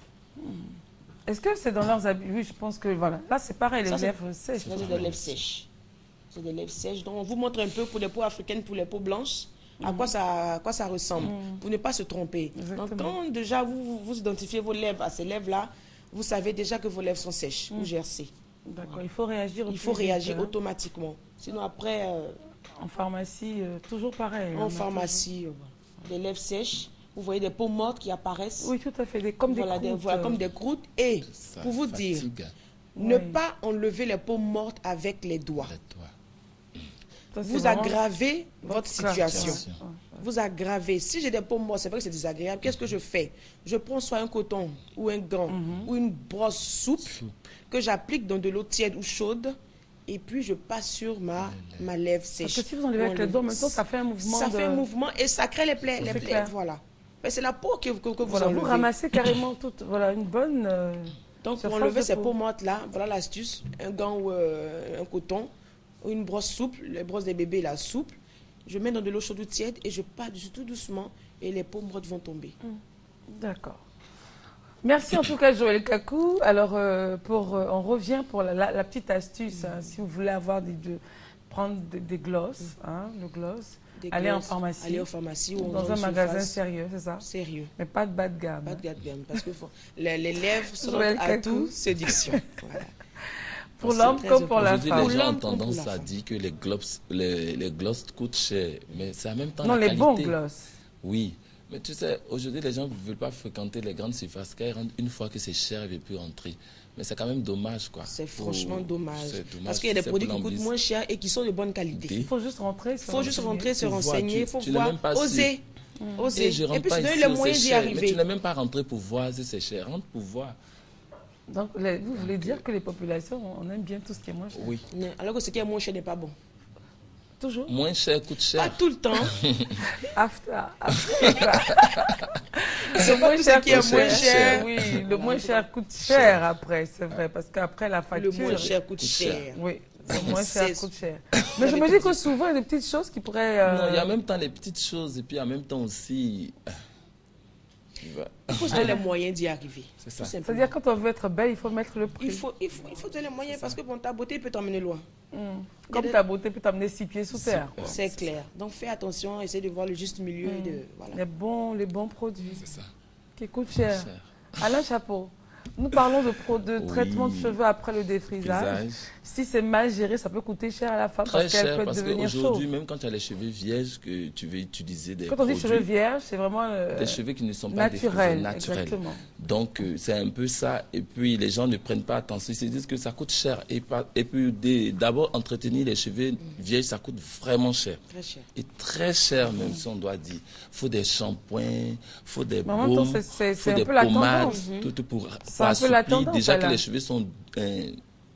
Est-ce que c'est dans leurs habits? Oui, je pense que voilà. Là, c'est pareil, les Ça, c'est- lèvres sèches. Ça, c'est des lèvres sèches. C'est des lèvres sèches. Donc, on vous montre un peu pour les peaux africaines, pour les peaux blanches, à quoi ça, à quoi ça ressemble, pour ne pas se tromper. Exactement. Donc, quand déjà vous, vous, vous identifiez vos lèvres à ces lèvres-là, vous savez déjà que vos lèvres sont sèches ou gercées. D'accord, il faut réagir. au Il faut plus vite, réagir hein. automatiquement. Sinon, après, euh, En pharmacie, euh, toujours pareil. en hein, pharmacie, euh, voilà. des lèvres sèches, vous voyez des peaux mortes qui apparaissent. Oui, tout à fait, des- comme des voilà, croûtes, voilà, euh. comme des croûtes. Et, Ça pour vous dire, fatigue. ne Oui. pas enlever les peaux mortes avec les doigts. Ça, c'est Vous vraiment aggravez votre situation. situation. Vous aggravez. Si j'ai des peaux mortes, c'est vrai que c'est désagréable. Qu'est-ce que je fais? Je prends soit un coton ou un gant Mhm. ou une brosse souple que j'applique dans de l'eau tiède ou chaude et puis je passe sur ma, ma lèvre sèche. Parce que si vous enlevez avec les doigts, en même temps, ça fait un mouvement Ça de- fait un mouvement et ça crée les plaies. Les C'est plaies, clair. voilà. Mais c'est la peau que, que, que vous Voilà, enlevez. vous ramassez carrément toute, voilà, une bonne. Euh, Donc, pour surface enlever de ces peau. peaux mortes là, voilà l'astuce. Un gant ou euh, un coton, ou une brosse souple, les brosses des bébés là, souple. Je mets dans de l'eau chaude ou tiède et je pars dessus tout doucement et les peaux mortes vont tomber. D'accord. Merci en tout cas, Joël Kakou. Alors, euh, pour, euh, on revient pour la, la, la petite astuce. Hein, si vous voulez avoir des, de, prendre des, des glosses, hein, le gloss, Des aller en glosses, pharmacie. aller en pharmacie ou dans dans un une magasin surface. sérieux, c'est ça? Sérieux. Mais pas de bas de gamme. Pas de bas de gamme, parce que faut- les, les lèvres sont Joël à Kakou. tout séduction. Voilà. Pour C'est l'homme très comme pour la Aujourd'hui, femme. les gens ont l'homme comme pour tendance la à femme. dire que les gloss, les, les gloss coûtent cher, mais c'est en même temps Non, la les qualité. bons gloss. Oui, mais tu sais, aujourd'hui, les gens ne veulent pas fréquenter les grandes surfaces, car une fois que c'est cher, ils ne veulent plus rentrer. Mais c'est quand même dommage, quoi. C'est Pour- franchement dommage. c'est dommage. Parce qu'il y a des C'est produits pour qui coûtent l'ambiance. moins cher et qui sont de bonne qualité. Il faut juste rentrer. Il faut juste rentrer, se Tu vois, renseigner, il tu- faut tu n'es voir, même pas sûr. oser. Mm. Oser. Et je rentre puis pas se donner ici, les oh, moyens c'est d'y cher. Mais arriver. tu n'es même pas rentré pour voir si c'est cher. Rentre pour voir. Donc, les- vous voulez dire que les populations, on aime bien tout ce qui est moins cher? Oui. Non, alors que ce qui est moins cher n'est pas bon. Toujours? Moins cher coûte cher. Pas tout le temps. After, after. C'est Le moins pas tout cher ce qui est coûte moins cher. Oui, le moins cher coûte cher après, c'est vrai, parce qu'après la facture. Le moins cher coûte cher. Oui, le moins cher C'est- coûte cher. Mais je me dis que souvent, il y a des petites choses qui pourraient. euh, Non, il y a en même temps les petites choses et puis en même temps aussi. euh, tu vois. Il faut se donner les moyens d'y arriver. C'est ça. Tout simplement. C'est-à-dire, quand on veut être belle, il faut mettre le prix. Il faut, il faut, il faut donner les moyens parce que bon, ta beauté peut t'emmener loin. Mm. Comme ta beauté peut t'amener six pieds sous terre. quoi. C'est clair. Donc fais attention, essaie de voir le juste milieu. Et de, voilà. Les bons, les bons produits. C'est ça. Qui coûtent cher. Cher. Alain Chapeau, nous parlons de, pro, de Oui. traitement de cheveux après le défrisage. Visage. Si c'est mal géré, ça peut coûter cher à la femme Très parce qu'elle cher peut parce devenir chaude. qu'aujourd'hui, même quand tu as les cheveux vierges, que tu veux utiliser des Quand on dit produits, cheveux vierges, c'est vraiment euh, des cheveux qui ne sont pas naturel, défrisés, naturels. exactement. Donc, euh, c'est un peu ça. Et puis, les gens ne prennent pas attention. Ils se disent que ça coûte cher. Et, pas- et puis, des- d'abord, entretenir les cheveux vierges, ça coûte vraiment cher. Très cher. Et très cher, même si on doit dire. Il faut des shampoings, il faut des Mais en même temps, baumes, c'est- c'est- il faut c'est un des peu la pommades, tendance. tout, tout pour, C'est pour un peu la assouplir. tendance, Déjà que Alain. les cheveux sont euh,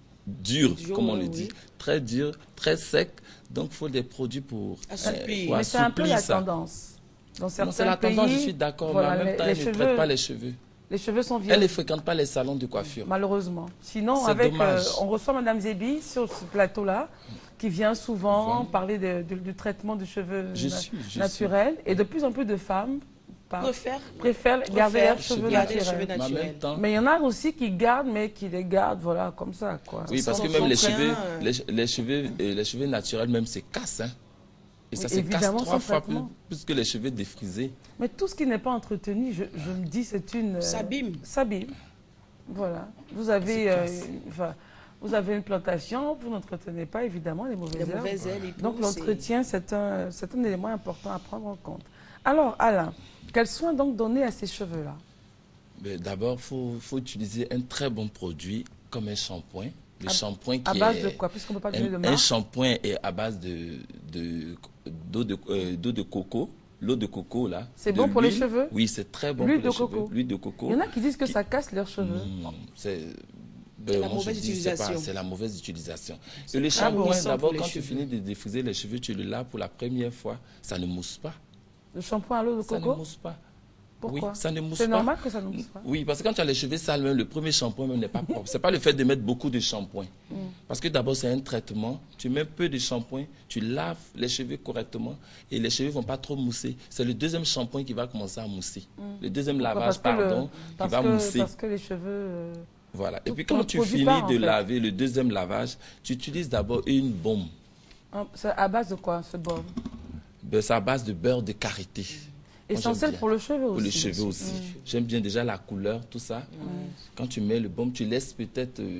durs, Dur, comme on le oui. dit. Très durs, très secs. Donc, il faut des produits pour, Assouplir. pour Mais c'est un peu assouplir la ça. tendance. Dans Non, certains c'est la pays, tendance, je suis d'accord. voilà, mais en même les- temps, les ils ne cheveux- traitent pas les cheveux. Les cheveux sont Elle vieux. ne fréquente pas les salons de coiffure. Malheureusement. Sinon, C'est avec, dommage. euh, on reçoit Madame Zébi sur ce plateau-là, qui vient souvent Souvent. parler de- de- du traitement de cheveux Je na- suis, je naturels. Et de plus en plus de femmes par- Préfère, préfèrent garder préfère leurs cheveux garder les naturels. cheveux Mais en naturels. même temps, Mais il y en a aussi qui gardent, mais qui les gardent, voilà, comme ça, quoi. oui, parce Sans- que même sans les frein, cheveux, euh. les, les cheveux, euh, les cheveux naturels même se cassent. Hein. Et ça Oui, se casse évidemment, trois sans fois plus, traitement. plus que les cheveux défrisés. Mais tout ce qui n'est pas entretenu, je, je me dis, c'est une... euh, S'abîme. S'abîme. Voilà. Vous avez, euh, une- enfin, vous avez une plantation, vous n'entretenez pas, évidemment, les mauvaises Les herbes. mauvaises herbes, ils Donc poussent l'entretien, c'est un, c'est un élément important à prendre en compte. Alors, Alain, quels soins donc donner à ces cheveux-là? Mais D'abord, il faut, faut utiliser un très bon produit comme un shampoing. Le À- shampoing À qui base est de quoi? Puisqu'on ne peut pas donner de un, un marque. shampoing est à base de de d'eau de, euh, d'eau de coco. L'eau de coco là. C'est de bon pour les l'huile. cheveux? Oui, c'est très bon L'huile pour les de coco. cheveux. L'huile de coco. Il y en a qui disent que qui- ça casse leurs cheveux. Non, c'est C'est ben, la moi, je mauvaise dis, c'est utilisation. pas- C'est la mauvaise utilisation. Et le pas shampoing, nourrissant d'abord, pour les quand tu cheveux. finis de défriser les cheveux, tu le laves pour la première fois. Ça ne mousse pas. Le shampoing à l'eau de Ça ne coco? mousse pas. Pourquoi? Oui, ça ne mousse C'est pas. normal que ça ne mousse pas. Oui, parce que quand tu as les cheveux sales, même, le premier shampoing même n'est pas propre. C'est pas le fait de mettre beaucoup de shampoing. Mm. Parce que d'abord, c'est un traitement. Tu mets peu de shampoing, tu laves les cheveux correctement et les cheveux ne vont pas trop mousser. C'est le deuxième shampoing qui va commencer à mousser. Mm. Le deuxième Pourquoi? lavage, Parce que le- pardon, parce qui va que- mousser. Parce que les cheveux... euh, Voilà. Et tout- puis tout quand le tu produit finis part, en de fait. laver le deuxième lavage, tu utilises d'abord une baume. hein, c'est à base de quoi, ce baume? Ben, c'est à base de beurre de karité. Moi, Essentiel j'aime bien. pour le cheveu Pour aussi. les cheveux aussi. Mm. J'aime bien déjà la couleur, tout ça. Quand tu mets le baume, tu laisses peut-être euh,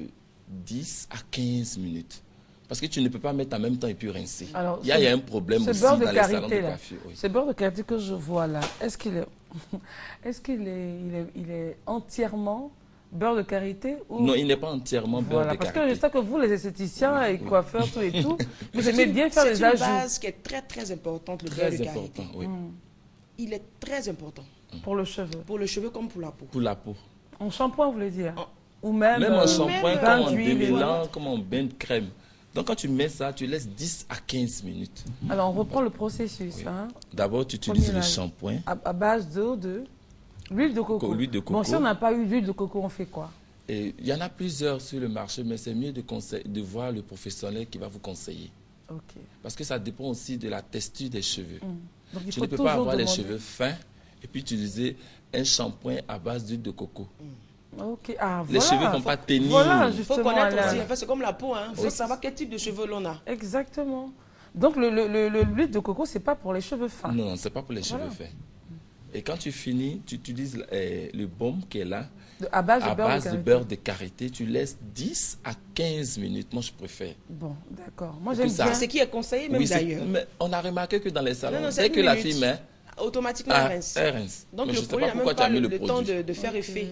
dix à quinze minutes. Parce que tu ne peux pas mettre en même temps et puis rincer. Alors, il, y a, ce- il y a un problème ce aussi beurre dans de les salons de karité, là, coiffure. oui. ce beurre de karité que je vois là, est-ce qu'il est, est-ce qu'il est, il est, il est entièrement beurre de karité ou... Non, il n'est pas entièrement beurre Voilà, de parce karité. que je sais que vous, les esthéticiens et coiffeurs, tout et tout, vous C'est aimez une- bien faire c'est les une ajouts. base qui est très très importante, le Très beurre de karité. important, oui. Mm. Il est très important. Pour le cheveu. Pour le cheveu comme pour la peau. Pour la peau. En shampoing, vous voulez dire? Ou même, Même euh, en shampoing, bain comme en d'huile, démêlant, voilà. comme en bain de crème. Donc quand tu mets ça, tu laisses dix à quinze minutes. Alors on reprend le processus. Oui. Hein. D'abord, tu utilises Premier le âge. shampoing. À, à base d'eau, de l'huile de coco. L'huile de coco. Bon, si on n'a pas eu d'huile de coco, on fait quoi? Et il y en a plusieurs sur le marché, mais c'est mieux de, conseil, de voir le professionnel qui va vous conseiller. Ok. Parce que ça dépend aussi de la texture des cheveux. Mm. Donc, il tu faut ne peux toujours pas avoir les demander. cheveux fins et puis utiliser un shampoing à base d'huile de coco. Mm. Ok. Ah, Les voilà. cheveux ne vont pas tenir. Voilà, Il justement. faut connaître Alain. aussi. En fait, c'est comme la peau. Il faut Oui. savoir quel type de cheveux l'on a. Exactement. Donc, l'huile le, le, le, l'huile de coco, ce n'est pas pour les cheveux fins. Non, non, ce n'est pas pour les Voilà. cheveux fins. Et quand tu finis, tu utilises euh, le baume qui est là. De- à base de à beurre de base de karité. beurre de karité. Tu laisses dix à quinze minutes. Moi, je préfère. Bon, d'accord. Moi, Pour j'aime que ça- bien. C'est qui est conseillé même Oui, c'est- d'ailleurs. mais on a remarqué que dans les salons, Non, non, c'est dès une que la minute. fille met, Automatiquement, ah, elle rince. elle rince. Donc Mais le je sais produit pas n'a pourquoi même tu as pas mis le, le le temps produit. de, de faire effet.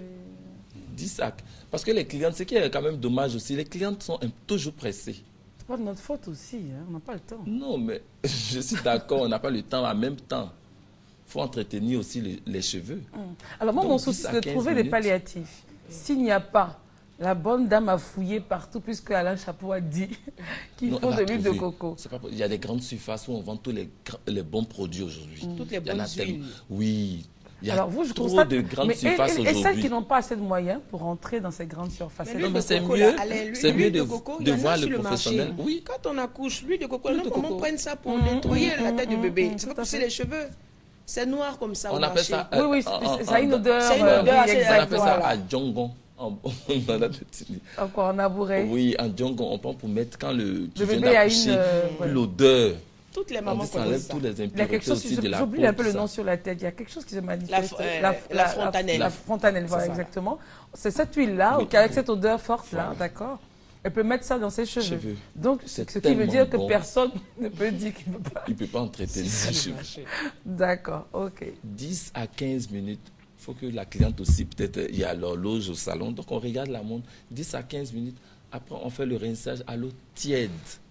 dix sacs. Parce que les clientes, ce qui est quand même dommage aussi, les clientes sont un- toujours pressées. C'est pas de notre faute aussi. Hein. On n'a pas le temps. Non, mais je suis d'accord, on n'a pas le temps. En même temps, il faut entretenir aussi les, les cheveux. Mm. Alors moi, Donc, mon dix souci, à c'est de quinze trouver des minutes. palliatifs. S'il n'y a pas, la bonne dame a fouillé partout, puisque Alain Chapeau a dit qu'il Non, faut elle de a l'huile de trouvé. coco. C'est pas pour- Il y a des grandes surfaces où on vend tous les, gra- les bons produits aujourd'hui. Toutes les Il y en bonnes a tellement. huiles. Oui. Il y a Alors vous, je trop constate, de grandes mais et- surfaces et, et celles aujourd'hui. qui n'ont pas assez de moyens pour entrer dans ces grandes surfaces. Mais elles l'huile Non, mais de c'est coco, mieux, là, allez, l'huile- c'est mieux l'huile de, de coco, il de y en a voir sur le le marché. professionnel. Oui. Quand on accouche, l'huile de coco, L'huile non, de comment coco. prendre ça pour Mmh, nettoyer mmh, la tête du mmh, bébé. mmh, Ça va tout à pousser fait. les cheveux. C'est noir comme ça On au appelle marché. ça. Oui, euh, oui, en- c'est- en- ça a une en- odeur. C'est une euh, odeur oui, assez- On exact, appelle ça voilà. à Djongon. En, dans la petite- Encore en abouré. Oui, en Djongon, on prend pour mettre quand le, tu Le viens bébé a une, d'accoucher, euh, ouais. l'odeur. Toutes les On mamans dit ça connaissent enlève ça. tous les Il y a quelque impuretés chose, aussi de la peau. j'oublie un peu tout le ça. nom sur la tête, il y a quelque chose qui se manifeste. La f- euh, la frontanelle. La frontanelle, voilà, C'est ça. exactement. C'est cette huile-là, Oui. avec cette odeur forte-là, Voilà. d'accord. Elle peut mettre ça dans ses cheveux. Cheveux. Donc, C'est ce qui veut tellement dire que bon. personne ne peut dire qu'il ne peut pas. Il ne peut pas entretenir ses cheveux. D'accord, ok. dix à quinze minutes. Il faut que la cliente aussi, peut-être, il y a l'horloge au salon. Donc, on regarde la montre. dix à quinze minutes. Après, on fait le rinçage à l'eau tiède.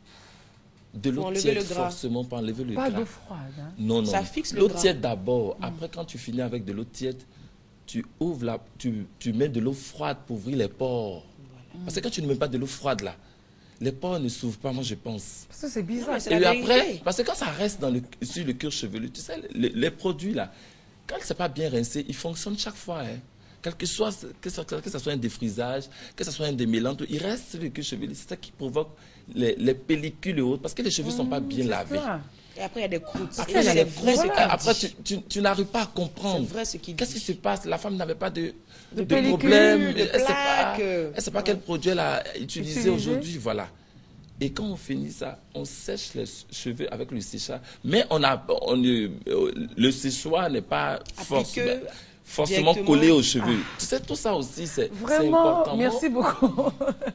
De Pour l'eau enlever tiède, le gras. forcément, pour enlever le Pas gras. d'eau froide. Hein. Non, non. Ça fixe le L'eau gras. tiède d'abord. Après, quand tu finis avec de l'eau tiède, tu ouvres la, tu, tu mets de l'eau froide pour ouvrir les pores. Parce que quand tu ne mets pas de l'eau froide là, les pores ne s'ouvrent pas, moi je pense. Parce que c'est bizarre. Non, mais c'est Et la puis après, vérité. parce que quand ça reste dans le, sur le cuir chevelu, tu sais, les, les produits là, quand c'est pas bien rincé, ils fonctionnent chaque fois. Hein. Quel que soit, que ça, que ça soit un défrisage, que ça soit un démêlant, il reste sur le cuir chevelu. C'est ça qui provoque les, les pellicules et autres, parce que les cheveux ne sont pas bien C'est lavés. ça. Et après, il y a des croûtes. Après, Et il y a c'est les vrai ce croûtes. qu'il Après, dit. tu, tu, tu n'arrives pas à comprendre. C'est vrai ce qu'il Qu'est-ce dit. qui se passe? La femme n'avait pas de, de, pellicule, problème. de Elle ne sait pas, plaques. elle sait pas quel produit elle a utilisé Utilisé. aujourd'hui. Voilà. Et quand on finit ça, on sèche les cheveux avec le séchage. Mais on a, on, ne- le séchoir n'est pas force- Appliqué forcément directement. collé aux cheveux. Tu sais, tout ça aussi, c'est c'est Vraiment, important. merci Moi, beaucoup.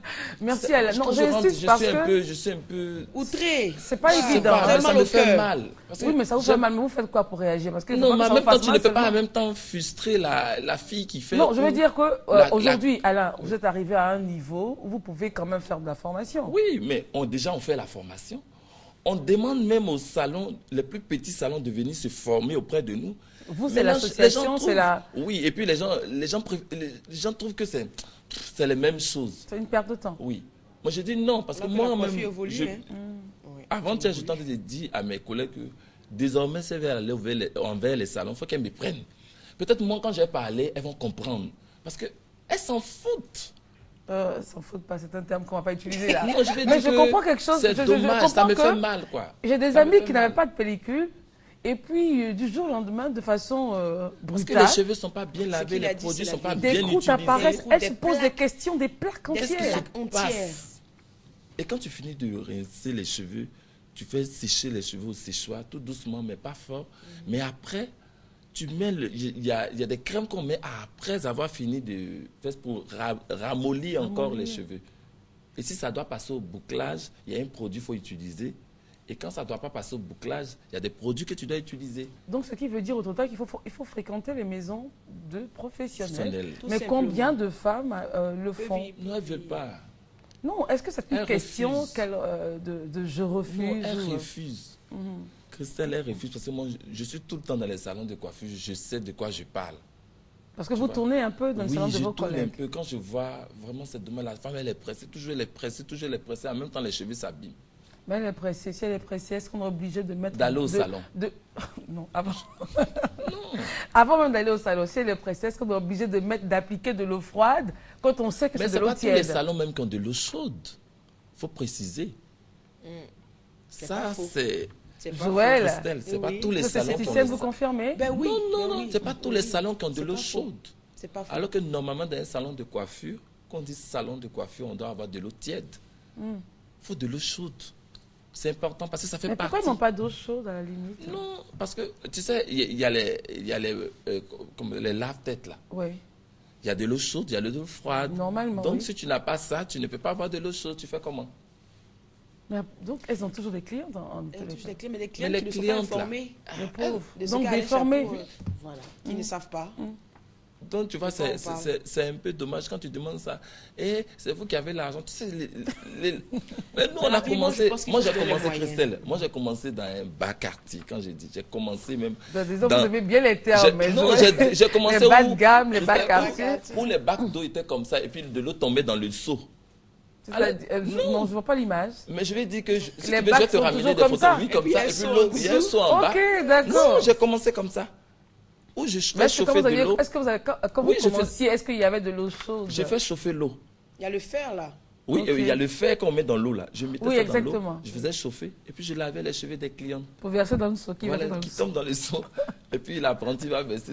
Merci Alain. je- Non, quand je rentre, j'insiste je parce suis un que peu, je suis un peu. Outré. c'est pas Je sais évident. pas, mais Vraiment ça me le fait cœur. mal. Parce que Oui, mais ça vous fait j'aime- mal. Mais vous faites quoi pour réagir? Parce que Non, mais en même temps, tu ne peux pas en même même temps frustrer la, la fille qui fait. Non, je veux ou- dire que euh, la- la- aujourd'hui, Alain, vous êtes arrivé à un niveau où vous pouvez quand même faire de la formation. Oui, mais on, déjà, on fait la formation. On demande même aux salons, les plus petits salons, de venir se former auprès de nous. Vous, c'est Maintenant, l'association, les gens c'est trouvent- la... Oui, et puis les gens, les gens, préf- les, les gens trouvent que c'est c'est les mêmes choses. C'est une perte de temps. Oui. Moi, je dis non, parce que Alors que la moi-même, coiffure évolue, je- hein. Oui. avant-hier, je tentais de dire à mes collègues que désormais, c'est vers aller envers les, envers les salons, il faut qu'elles me prennent. Peut-être moi, quand je vais parler, elles vont comprendre. Parce qu'elles s'en foutent. Euh, s'en foutent pas, c'est un terme qu'on va pas utiliser là. Non, je vais Mais dire je que comprends quelque chose. c'est je- je- je dommage, ça comprends me que fait mal, quoi. J'ai des Ça me amis fait qui mal. n'avaient pas de pellicule. Et puis, euh, du jour au lendemain, de façon euh, Parce que brutale, les cheveux ne sont pas bien lavés, qu'il a les dit, produits c'est ne la sont pas vie. bien des utilisés. croûtes apparaissent, Des elles croûtes, se des posent des plaques. questions, des plaques Qu'est-ce entières. que se entière. passe. Et quand tu finis de rincer les cheveux, tu fais sécher les cheveux au séchoir, tout doucement, mais pas fort. Mais après, tu mets le, il y a, il y a des crèmes qu'on met après avoir fini de faire pour ra- ramollir encore les cheveux. Et si ça doit passer au bouclage, il y a un produit qu'il faut utiliser. Et quand ça ne doit pas passer au bouclage, il y a des produits que tu dois utiliser. Donc, ce qui veut dire au total qu'il faut, il faut fréquenter les maisons de professionnels. Professionnels. Tout Mais simplement. combien de femmes euh, le Peuvent font? y- Non, elles ne veulent pas. Non, est-ce que c'est une Elles question refusent. qu'elle, euh, de, de je refuse Non, elles ou- refusent. Mhm. Christelle, elle refuse parce que moi, je, je suis tout le temps dans les salons de coiffure, je sais de quoi je parle. Parce que vous tournez un peu dans le oui, salon de vos je tourne collègues. un peu. Quand je vois vraiment cette demande, la femme, elle est pressée, toujours elle est pressée, toujours elle est pressée. En même temps, les cheveux s'abîment. Mais elle est pressée. Si elle est pressée, est-ce qu'on est obligé de mettre... D'aller au de- salon. de- Non, avant. Avant même d'aller au salon, si elle est pressée, est-ce qu'on est obligé de mettre, d'appliquer de l'eau froide quand on sait que Mais c'est de c'est l'eau pas tous les tiède? salons même qui ont de l'eau chaude. Il faut préciser. C'est Ça, pas faux. c'est... C'est pas Joël, faux. Christelle, c'est Oui. pas tous les Vous, c'est salons qui ont esthéticienne, le vous sa- confirmez? Ben oui. Non, non, ben non, oui. c'est pas tous les salons qui ont de C'est l'eau pas faux. chaude. C'est pas faux. Alors que normalement, dans un salon de coiffure, quand on dit salon de coiffure, on doit avoir de l'eau tiède. Il Hmm. faut de l'eau chaude. C'est important parce que ça fait Mais partie. pourquoi ils n'ont pas d'eau chaude à la limite? Non, parce que tu sais, il y, a- il y a les, il y a les, euh, comme les lave-têtes là. Oui. Il y a de l'eau chaude, il y a de l'eau froide. Normalement, Donc oui. si tu n'as pas ça, tu ne peux pas avoir de l'eau chaude. Tu fais comment? Mais, donc, elles ont toujours des clients en, en Elles ont téléphone. toujours des clients, mais les clients Mais qui les ne sont pas clientes, là. informés. Les pauvres. De ce Donc, qu'a Alain déformés. Chapeau, euh, voilà, qui ne savent pas. Donc, tu vois, De quoi c'est- on parle? c'est c'est un peu dommage quand tu demandes ça. Et c'est vous qui avez l'argent. Tu sais, les- les- mais nous, on a La vie, moi, je commencé. pense qu'il Moi, faut j'ai se donner commencé, les moyens. Christelle. Moi, j'ai commencé dans un bas quartier, quand j'ai dit. J'ai commencé même. Ben, disons, dans- vous aimez bien les termes. J'ai- mais Non, je- j'ai j'ai commencé les bas où- de gamme, les bas où- quartiers. Où les bacs d'eau étaient comme ça, et puis de l'eau tombait dans le seau. C'est-à-dire, euh, je- non, je vois pas l'image. Mais je vais dire que je, si Les tu veux, je bacs vais te sont ramener toujours des comme photos. ça. Oui, Et comme puis ça. il y a Et puis un l'eau, seau il y a un en-dessous. seau en bas. Ok, d'accord. Non, j'ai commencé comme ça. Où je Mais fais est-ce que quand chauffer vous de aviez- l'eau. est-ce que vous avez, quand, quand Oui, vous j'ai fait- commenciez, est-ce qu'il y avait de l'eau chaude? J'ai fait chauffer l'eau. Il y a le fer là. Oui, Ok. euh, il y a le fer qu'on met dans l'eau là. Je mettais Oui, ça dans l'eau, exactement. je faisais chauffer et puis je lavais les cheveux des clients. Pour verser dans le seau. Qui, Voilà, verse dans le qui seau. tombe dans le seau. Et puis l'apprenti va verser.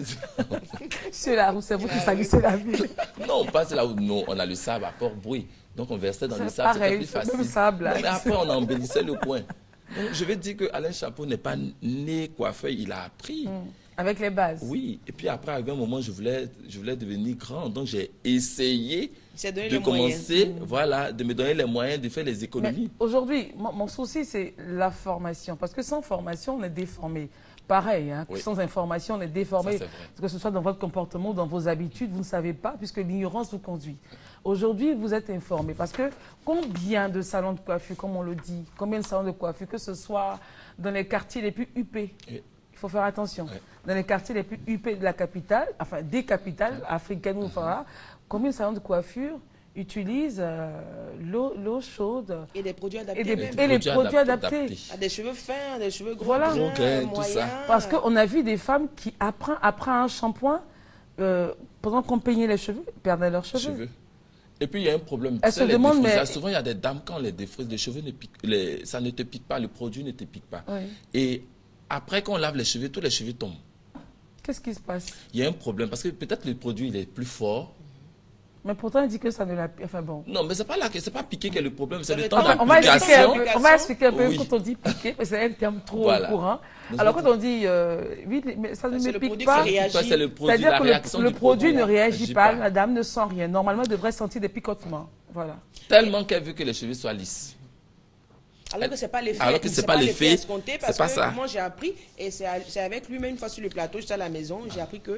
C'est la roue, c'est vous qui salissez la ville. Non, pas là où non, on a le sable à port bruit. Donc on versait dans C'est le sable, c'était pareil, plus c'est le facile. même sable, là. Non, mais après on embellissait le coin. Donc je vais dire que Alain Chapeau n'est pas né coiffeur, il a appris. Avec les bases. Oui, et puis après, à un moment, je voulais, je voulais devenir grand. Donc, j'ai essayé s'est donné de les commencer, moyens. voilà, de me donner les moyens de faire les Mais économies. aujourd'hui, mon, mon souci, c'est la formation. Parce que sans formation, on est déformé. Pareil, hein, Oui. sans information, on est déformé. Ça, c'est vrai. Que ce soit dans votre comportement ou dans vos habitudes, vous ne savez pas, puisque l'ignorance vous conduit. Aujourd'hui, vous êtes informé. Parce que combien de salons de coiffure, comme on le dit, combien de salons de coiffure, que ce soit dans les quartiers les plus huppés, Oui. il faut faire attention. Dans les quartiers les plus huppés de la capitale, enfin des capitales africaines, ou enfin, combien de salons de coiffure utilisent euh, l'eau l'eau chaude Et des produits adaptés. et, des- même. et les produits adaptés. Ah, des cheveux fins, des cheveux gros, Voilà. bruns, Gros grains, tout moyens. ça. Parce qu'on a vu des femmes qui, après, après un shampoing, euh, pendant qu'on peignait les cheveux, perdaient leurs cheveux. Cheveux. Et puis, il y a un problème. Elle Tu sais, se les demande, défrisages, mais- souvent, il y a des dames, quand on les défrise, les cheveux ne piquent, les- ça ne te pique pas, le produit ne te pique pas. Oui. Et après, quand on lave les cheveux, tous les cheveux tombent. Qu'est-ce qui se passe? Il y a un problème, parce que peut-être le produit, il est plus fort. Mais pourtant, elle dit que ça ne l'a... Enfin bon. Non, mais c'est pas là que c'est pas piqué qui est le problème, c'est le temps Enfin, on va expliquer un d'application. peu, on va expliquer un peu Oui. quand on dit piquer, parce que c'est un terme trop Voilà. courant. Nous Alors autres- quand on dit, euh, oui, mais ça ne c'est me le pique produit pas, qui réagit. Ça, c'est le produit, c'est-à-dire la que réaction le, le du produit ne ne réagit pas, la dame ne sent rien. Normalement, elle devrait sentir des picotements. Voilà. Tellement qu'elle veut que les cheveux soient lisses. Alors que c'est pas l'effet. Alors que c'est pas l'effet, escompté, c'est parce pas que ça. moi j'ai appris et c'est à- c'est avec lui-même une fois sur le plateau, j'étais à la maison, j'ai appris que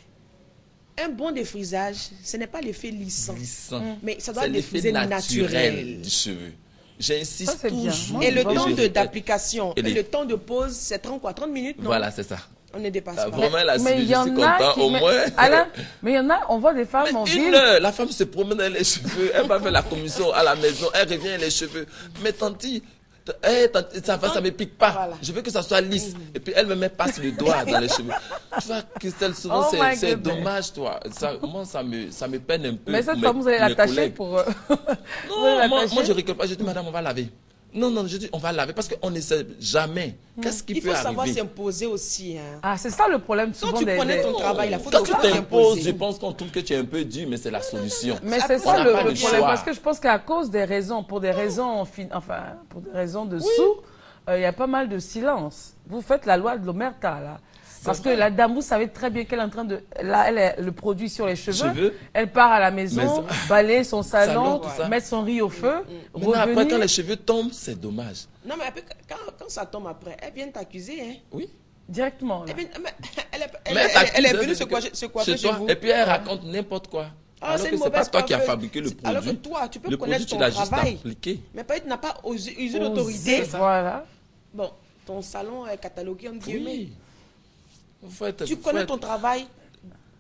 un bon défrisage, ce n'est pas l'effet lissant, Lissant. mais ça doit C'est être l'effet défrisé naturel naturel. du cheveu. J'insiste Ça, c'est bien. toujours. Et le Bon, temps je de- répète. d'application, Et et les- le temps de pause, c'est trente quoi, trente minutes, non? Voilà, c'est ça. On ne dépasse Ah, pas. vraiment, elle a Mais suivi, il y je en suis a content, qui... au mais- moins. Alain, mais il y en a, on voit des femmes en Une ville... heure, la femme se promène dans les cheveux, elle va faire la commission à la maison, elle revient avec les cheveux. Mais tanti, t- eh, tanti, ça va, ça me pique pas. Voilà. Je veux que ça soit lisse. Et puis elle me met passe le doigt dans les cheveux. Tu vois, Christelle, souvent Oh c'est- my c'est goodness. dommage, toi. Ça, moi, ça me, ça me peine un peu. Mais cette pour femme, mes- vous allez mes l'attacher collègues. pour... euh, vous allez Non, moi, l'attacher. moi je récolte pas. Je dis, madame, on va laver. Non, non, je dis, on va laver parce qu'on ne sait jamais. Qu'est-ce qui Il peut faut savoir arriver? s'imposer aussi. Hein. Ah, c'est ça le problème Quand souvent tu des... connais des- ton travail, il faut Quand tu savoir t'imposes, t'imposer. je pense qu'on trouve que tu es un peu dur, mais c'est la solution. Mais Ça c'est peut- ça on le, n'a pas le le problème, choix. parce que je pense qu'à cause des raisons, pour des raisons, fin- enfin, pour des raisons de sous, euh, il y a pas mal de silence. Vous faites la loi de l'omerta, là. Parce que vrai. la dame, vous savez très bien qu'elle est en train de... Là, elle est le produit sur les cheveux. Cheveux. Elle part à la maison, Maison. balayer son salon, Salon, tout ça. mettre son riz au feu, Maintenant, après, revenir... quand les cheveux tombent, c'est dommage. Non, mais après, quand, quand ça tombe après, elle vient t'accuser. Hein. Oui. Directement, là. Elle, vient- mais elle, est- elle, Mais elle- t'accuses, elle est hein, venue c'est se que- coiffer, se coiffer chez chez toi. vous. Et puis elle raconte n'importe quoi. Ah, Alors c'est que une c'est pas mauvaise toi qui as coiffeuse. fabriqué le produit. Alors que toi, tu peux le connaître produit, tu ton l'as juste travail. appliqué. Mais peut-être tu n'as pas osé, usé Osé, l'autorité. Voilà. Bon, ton salon est catalogué en guillemets. Oui. Faut être- Tu faut connais être- ton travail.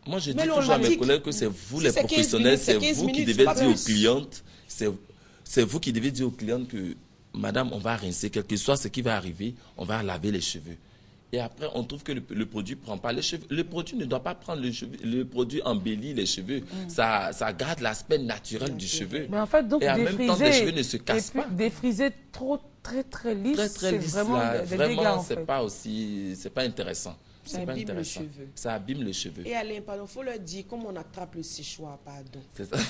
Moi, je dis Mais toujours à mes l'aromatique, collègues que c'est vous si les c'est quinze professionnels, minutes, c'est c'est quinze vous qui minutes, devez pas dire aux plus. clientes, c'est c'est vous qui devez dire aux clientes que, madame, on va rincer, quel que soit ce qui va arriver, on va laver les cheveux. Et après, on trouve que le, le produit ne prend pas les cheveux. Le produit ne doit pas prendre le cheveu. Le produit embellit les cheveux. Mm. Ça, ça garde l'aspect naturel mm. du cheveu. Mais en fait, donc, et en même temps, les cheveux ne se cassent pas. Défriser trop, très, très lisse, très, très lisse, c'est vraiment là, des vraiment, dégâts, en c'est fait. pas aussi, c'est pas intéressant. Ça pas abîme intéressant. les cheveux. Ça abîme les cheveux. Et Alain, pardon, il faut leur dire comment on attrape le séchoir, pardon. C'est ça.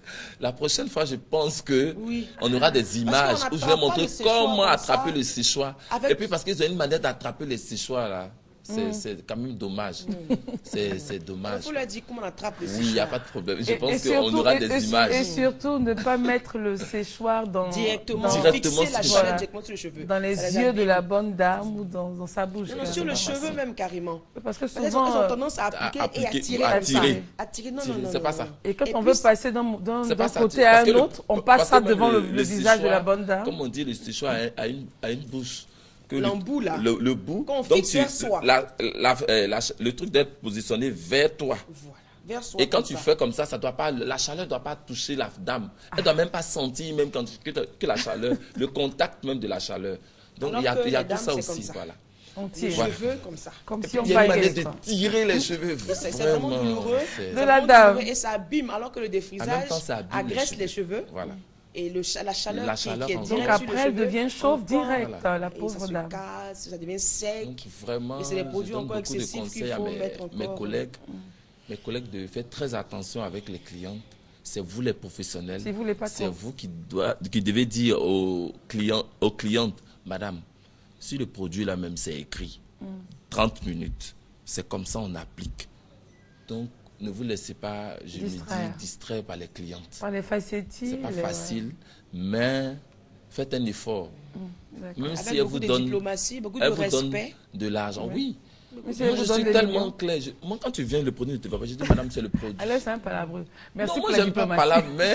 La prochaine fois, je pense que oui. on aura des images où je vais montrer comment attraper ça, le séchoir. avec... Et puis parce qu'ils ont une manière d'attraper les séchoirs là. C'est mm. quand même dommage. Mm. C'est dommage. Il faut leur dire comment on attrape le séchoir. Oui, il n'y a pas de problème. Je et, pense qu'on aura et, des et, images. Et surtout, ne pas mettre le séchoir dans, directement, dans, directement fixer la sur, chaleur voilà, directement sur le cheveu. Dans les ça yeux de la bonne dame ou dans, dans sa bouche. Non, non, sur le cheveu même carrément. Parce que souvent, elles ont tendance à appliquer, à appliquer et attirer. Attirer. attirer. Non, non, non. C'est pas ça. Et quand et on puis, veut passer d'un côté ça. à un autre, on passe ça devant le, le visage de la bonne dame. Comme on dit, le séchoir a une, a une bouche. L'embout là. Le, le bout. Qu'on fixe vers soi. La, la, la, la, le truc d'être positionné vers toi. Voilà. Vers soi. Et quand tu ça. fais comme ça, ça doit pas, la chaleur ne doit pas toucher la dame. Elle ne doit même pas sentir même quand, que, que la chaleur, le contact même de la chaleur. Donc il y a, il y a tout ça aussi. Ça. Voilà. On tire les voilà. cheveux comme ça. Comme si on il y a une manière de tirer les cheveux. C'est vraiment douloureux. De la dame. Et ça abîme alors que le défrisage agresse les cheveux. Voilà. Et le, la chaleur, la qui, chaleur qui est donc direct après, elle cheveux, devient chauve direct, voilà. la pauvre et ça dame. Se casse, ça devient sec. Donc vraiment, et c'est des produits je donne encore beaucoup de excessifs qu'il conseils faut à mes, mettre encore. mes collègues. Mm. Mes collègues de faire très attention avec les clientes. C'est vous les professionnels. C'est vous les patrons. C'est vous qui, doit, qui devez dire aux, clients, aux clientes, madame, si le produit là même c'est écrit, mm. trente minutes, c'est comme ça on applique. Donc, ne vous laissez pas, je distraire. me dis, distraire par les clientes. Par les facettis. C'est pas les... facile, mais faites un effort. Mmh, même Avec si elle vous de donne, diplomatie, beaucoup elle de vous respect. donne de l'argent, oui. Mais moi, je suis tellement clair. Je, moi, quand tu viens, le produit ne te va pas. Je dis, madame, c'est le produit. Alors, c'est un palabre. Merci non, pour moi, la j'aime pas diplomatie. palabre, mais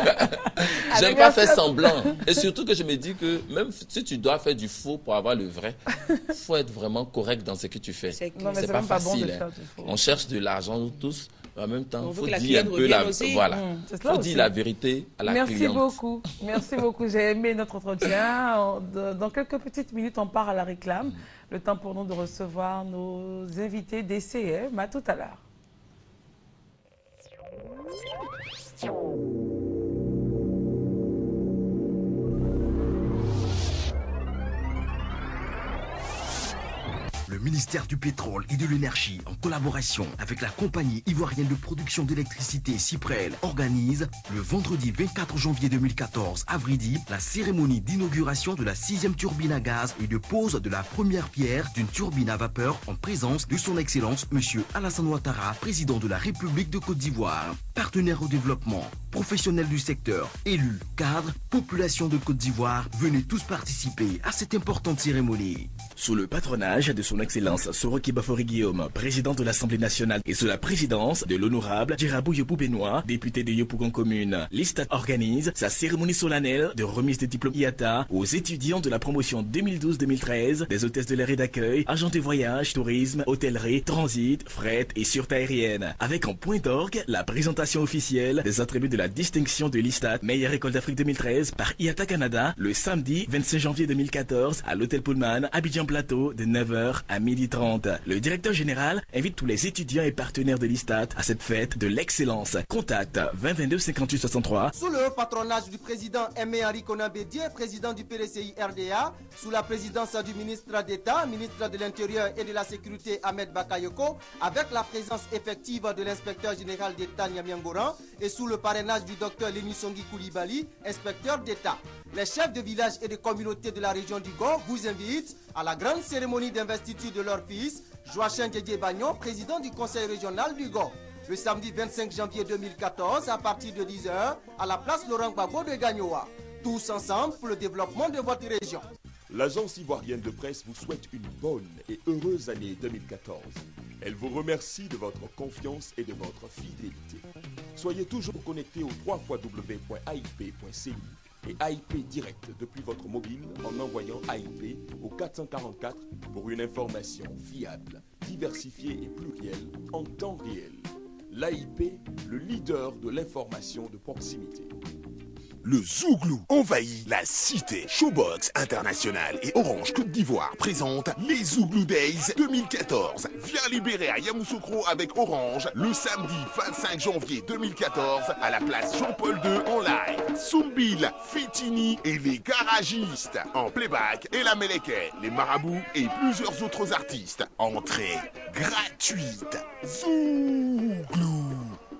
j'aime pas faire semblant. Et surtout que je me dis que même si tu dois faire du faux pour avoir le vrai, il faut être vraiment correct dans ce que tu fais. C'est pas, pas facile. Pas bon hein. On cherche de l'argent, nous tous. En même temps, il faut la dire un peu la, voilà. Mmh, faut dire la vérité à la Merci cliente. Merci beaucoup. Merci beaucoup. J'ai aimé notre entretien. Dans quelques petites minutes, on part à la réclame. Mmh. Le temps pour nous de recevoir nos invités D C M. À tout à l'heure. Le ministère du Pétrole et de l'Énergie, en collaboration avec la compagnie ivoirienne de production d'électricité Cyprel, organise le vendredi vingt-quatre janvier deux mille quatorze à Vridi la cérémonie d'inauguration de la sixième turbine à gaz et de pose de la première pierre d'une turbine à vapeur en présence de son Excellence M. Alassane Ouattara, président de la République de Côte d'Ivoire. Partenaires au développement, professionnels du secteur, élus, cadres, population de Côte d'Ivoire, venez tous participer à cette importante cérémonie. Sous le patronage de son Excellence Soroki Bafori Guillaume, président de l'Assemblée nationale, et sous la présidence de l'honorable Djerabou Yopou Benoît, député de Yopougon Commune, l'Istat organise sa cérémonie solennelle de remise des diplômes I A T A aux étudiants de la promotion deux mille douze deux mille treize des hôtesses de l'air et d'accueil, agents de voyage, tourisme, hôtellerie, transit, fret et sûreté aérienne. Avec en point d'orgue la présentation officielle des attributs de la distinction de l'Istat meilleure école d'Afrique deux mille treize par I A T A Canada le samedi vingt-cinq janvier deux mille quatorze à l'hôtel Pullman, Abidjan Plateau de neuf heures à midi trente. Le directeur général invite tous les étudiants et partenaires de l'Istat à cette fête de l'excellence. Contact vingt vingt-deux cinquante-huit soixante-trois. Sous le patronage du président Aimé Henri Konan Bédié, président du P D C I R D A, sous la présidence du ministre d'État, ministre de l'Intérieur et de la Sécurité Ahmed Bakayoko, avec la présence effective de l'inspecteur général d'État Nyamiangoran et sous le parrainage du docteur Lémi Songi Koulibaly, inspecteur d'État. Les chefs de village et de communautés de la région du Go vous invitent à la grande cérémonie d'investiture de leur fils, Joachim Djedje Bagnon, président du conseil régional du Go. Le samedi vingt-cinq janvier deux mille quatorze, à partir de dix heures, à la place Laurent Gbagbo de Gagnoa. Tous ensemble pour le développement de votre région. L'agence ivoirienne de presse vous souhaite une bonne et heureuse année deux mille quatorze. Elle vous remercie de votre confiance et de votre fidélité. Soyez toujours connectés au w w w point a i p point c i et A I P direct depuis votre mobile en envoyant A I P au quatre cent quarante-quatre pour une information fiable, diversifiée et plurielle en temps réel. l'A I P, le leader de l'information de proximité. Le Zouglou envahit la cité. Showbox International et Orange Côte d'Ivoire présentent les Zouglou Days deux mille quatorze. Viens libérer à Yamoussoukro avec Orange le samedi vingt-cinq janvier deux mille quatorze à la place Jean-Paul deux en live. Soumbil, Fetini et les Garagistes en playback et la Meleke, les Marabouts et plusieurs autres artistes. Entrée gratuite. Zouglou,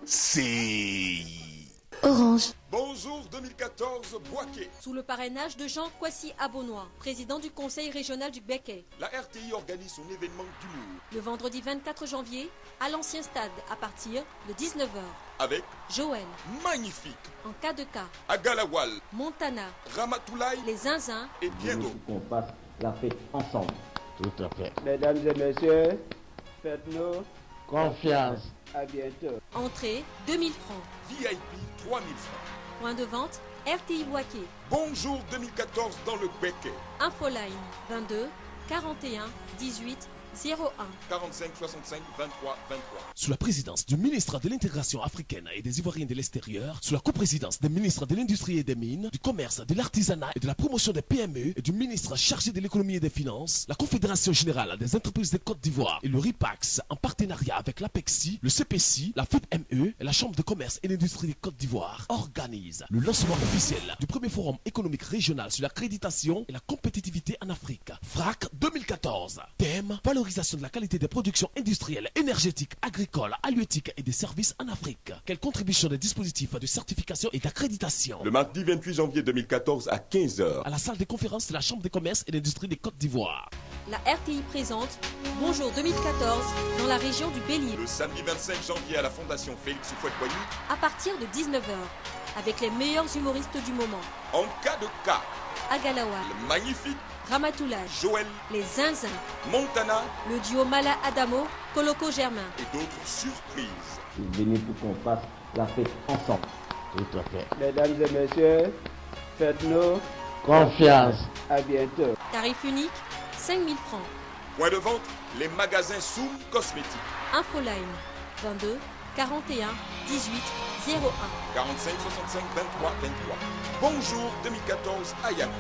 c'est Orange. Bonjour deux mille quatorze, Boaké. Sous le parrainage de Jean Kwasi Abonois, président du conseil régional du Béquet. La R T I organise son événement d'humour. Le vendredi vingt-quatre janvier, à l'ancien stade, à partir de dix-neuf heures. Avec Joël. Magnifique. En cas de cas. Agalawal. Montana. Ramatoulaye. Les Zinzins. Et bien d'autres. Qu'on fasse la fête ensemble. Tout à fait. Mesdames et messieurs, faites-nous Confiance. à bientôt. Entrée deux mille francs. V I P trois mille francs. Point de vente R T I Boaké. Bonjour deux mille quatorze dans le Béquet. Infoline vingt-deux quarante et un dix-huit zéro un. quarante-cinq soixante-cinq vingt-trois vingt-trois. Sous la présidence du ministre de l'intégration africaine et des Ivoiriens de l'extérieur, sous la coprésidence des ministres de l'industrie et des mines, du commerce, de l'artisanat et de la promotion des P M E et du ministre chargé de l'économie et des finances, la Confédération générale des entreprises de Côte d'Ivoire et le RIPAX en partenariat avec l'APEXI, le C P C I, la F I P M E et la Chambre de commerce et d'industrie de Côte d'Ivoire organisent le lancement officiel du premier forum économique régional sur l'accréditation et la compétitivité en Afrique. F R A C deux mille quatorze. Thème: valorisation de la qualité des productions industrielles, énergétiques, agricoles, halieutiques et des services en Afrique. Quelle contribution des dispositifs de certification et d'accréditation? Le mardi vingt-huit janvier deux mille quatorze à quinze heures. À la salle des conférences de la Chambre de commerce et d'industrie des Côtes d'Ivoire. La R T I présente Bonjour deux mille quatorze dans la région du Bélier. Le samedi vingt-cinq janvier à la Fondation Félix Houphouët-Boigny. À partir de dix-neuf heures. Avec les meilleurs humoristes du moment. En cas de cas. Agalawa. Le magnifique. Ramatoulaye. Joël. Les Zinzins. Montana. Le duo Mala Adamo. Koloko Germain. Et d'autres surprises. Venez pour qu'on fasse la fête ensemble. Tout à fait. Mesdames et messieurs, faites-nous Confiance. à bientôt. Tarif unique, cinq mille francs. Point de vente, les magasins Soum Cosmétiques. Infoline vingt-deux quarante et un dix-huit zéro un. quarante-cinq soixante-cinq vingt-trois vingt-trois. Bonjour deux mille quatorze à Yakou.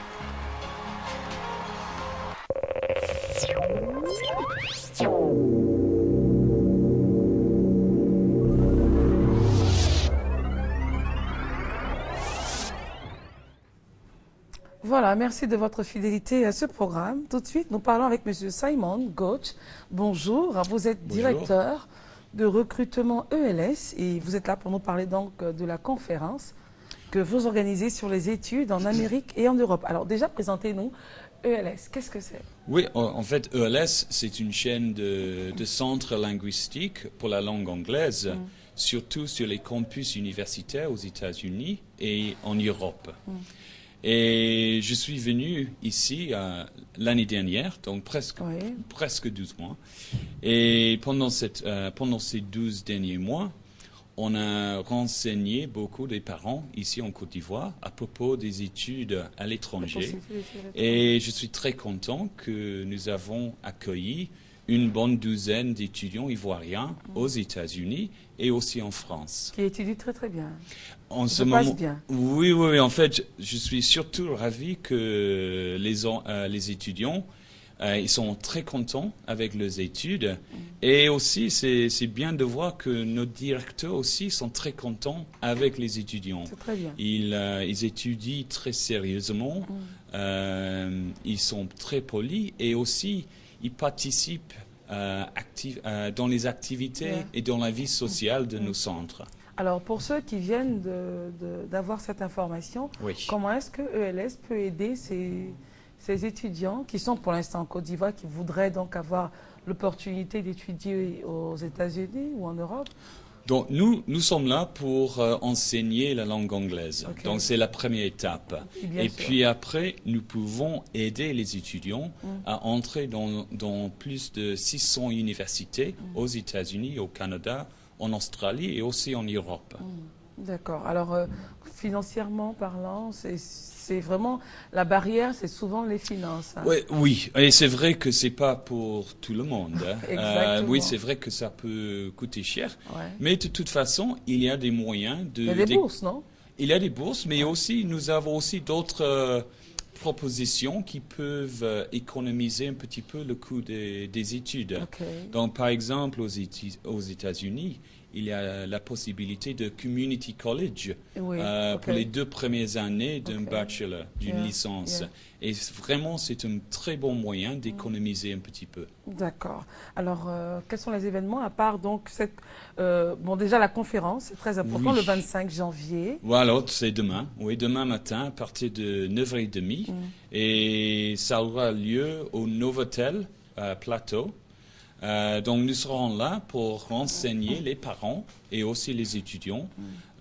Voilà, merci de votre fidélité à ce programme. Tout de suite, nous parlons avec M. Simon Gotch. Bonjour, vous êtes Bonjour. directeur de recrutement E L S et vous êtes là pour nous parler donc de la conférence que vous organisez sur les études en Amérique et en Europe. Alors déjà, présentez-nous E L S, qu'est-ce que c'est? Oui, en, en fait, E L S, c'est une chaîne de, de centres linguistiques pour la langue anglaise, mm. surtout sur les campus universitaires aux États-Unis et en Europe. Mm. Et je suis venu ici euh, l'année dernière, donc presque, oui. presque douze mois. Et pendant, cette, euh, pendant ces douze derniers mois, on a renseigné beaucoup des parents ici en Côte d'Ivoire à propos des études à l'étranger. Et je suis très content que nous avons accueilli une bonne douzaine d'étudiants ivoiriens mmh. aux États-Unis et aussi en France. Qui étudient très très bien. En Ça ce passe moment, bien. Oui, oui, oui, en fait, je suis surtout ravi que les, euh, les étudiants, euh, ils sont très contents avec leurs études. Mmh. Et aussi, c'est bien de voir que nos directeurs aussi sont très contents avec les étudiants. C'est très bien. Ils, euh, ils étudient très sérieusement, mmh. euh, ils sont très polis et aussi ils participent euh, active, euh, dans les activités yeah. et dans la vie sociale de mmh. nos centres. Alors, pour ceux qui viennent d'avoir de, de, cette information, oui. comment est-ce que E L S peut aider ces, ces étudiants qui sont pour l'instant en Côte d'Ivoire, qui voudraient donc avoir l'opportunité d'étudier aux États-Unis ou en Europe? Donc, nous, nous sommes là pour euh, enseigner la langue anglaise. Okay. Donc, c'est la première étape. Et sûr. Puis après, nous pouvons aider les étudiants mm. à entrer dans, dans plus de six cents universités mm. aux États-Unis, au Canada, en Australie et aussi en Europe. Mm. D'accord. Alors, euh, financièrement parlant, c'est vraiment la barrière, c'est souvent les finances. Hein. Oui, oui, et c'est vrai que c'est pas pour tout le monde. Hein. euh, oui, c'est vrai que ça peut coûter cher, ouais. Mais de toute façon, il y a des moyens de. Il y a des, des bourses, non? Il y a des bourses, mais aussi nous avons aussi d'autres euh, propositions qui peuvent euh, économiser un petit peu le coût des, des études. Okay. Donc, par exemple, aux, aux États-Unis, il y a la possibilité de community college oui, euh, okay. pour les deux premières années d'un okay. bachelor, d'une yeah, licence. Yeah. Et vraiment, c'est un très bon moyen d'économiser un petit peu. D'accord. Alors, euh, quels sont les événements à part donc cette euh, bon déjà la conférence, c'est très important, oui. le vingt-cinq janvier. Voilà, c'est demain. Oui, demain matin à partir de neuf heures trente mm. et ça aura lieu au Novotel à Plateau. Euh, donc nous serons là pour renseigner les parents et aussi les étudiants.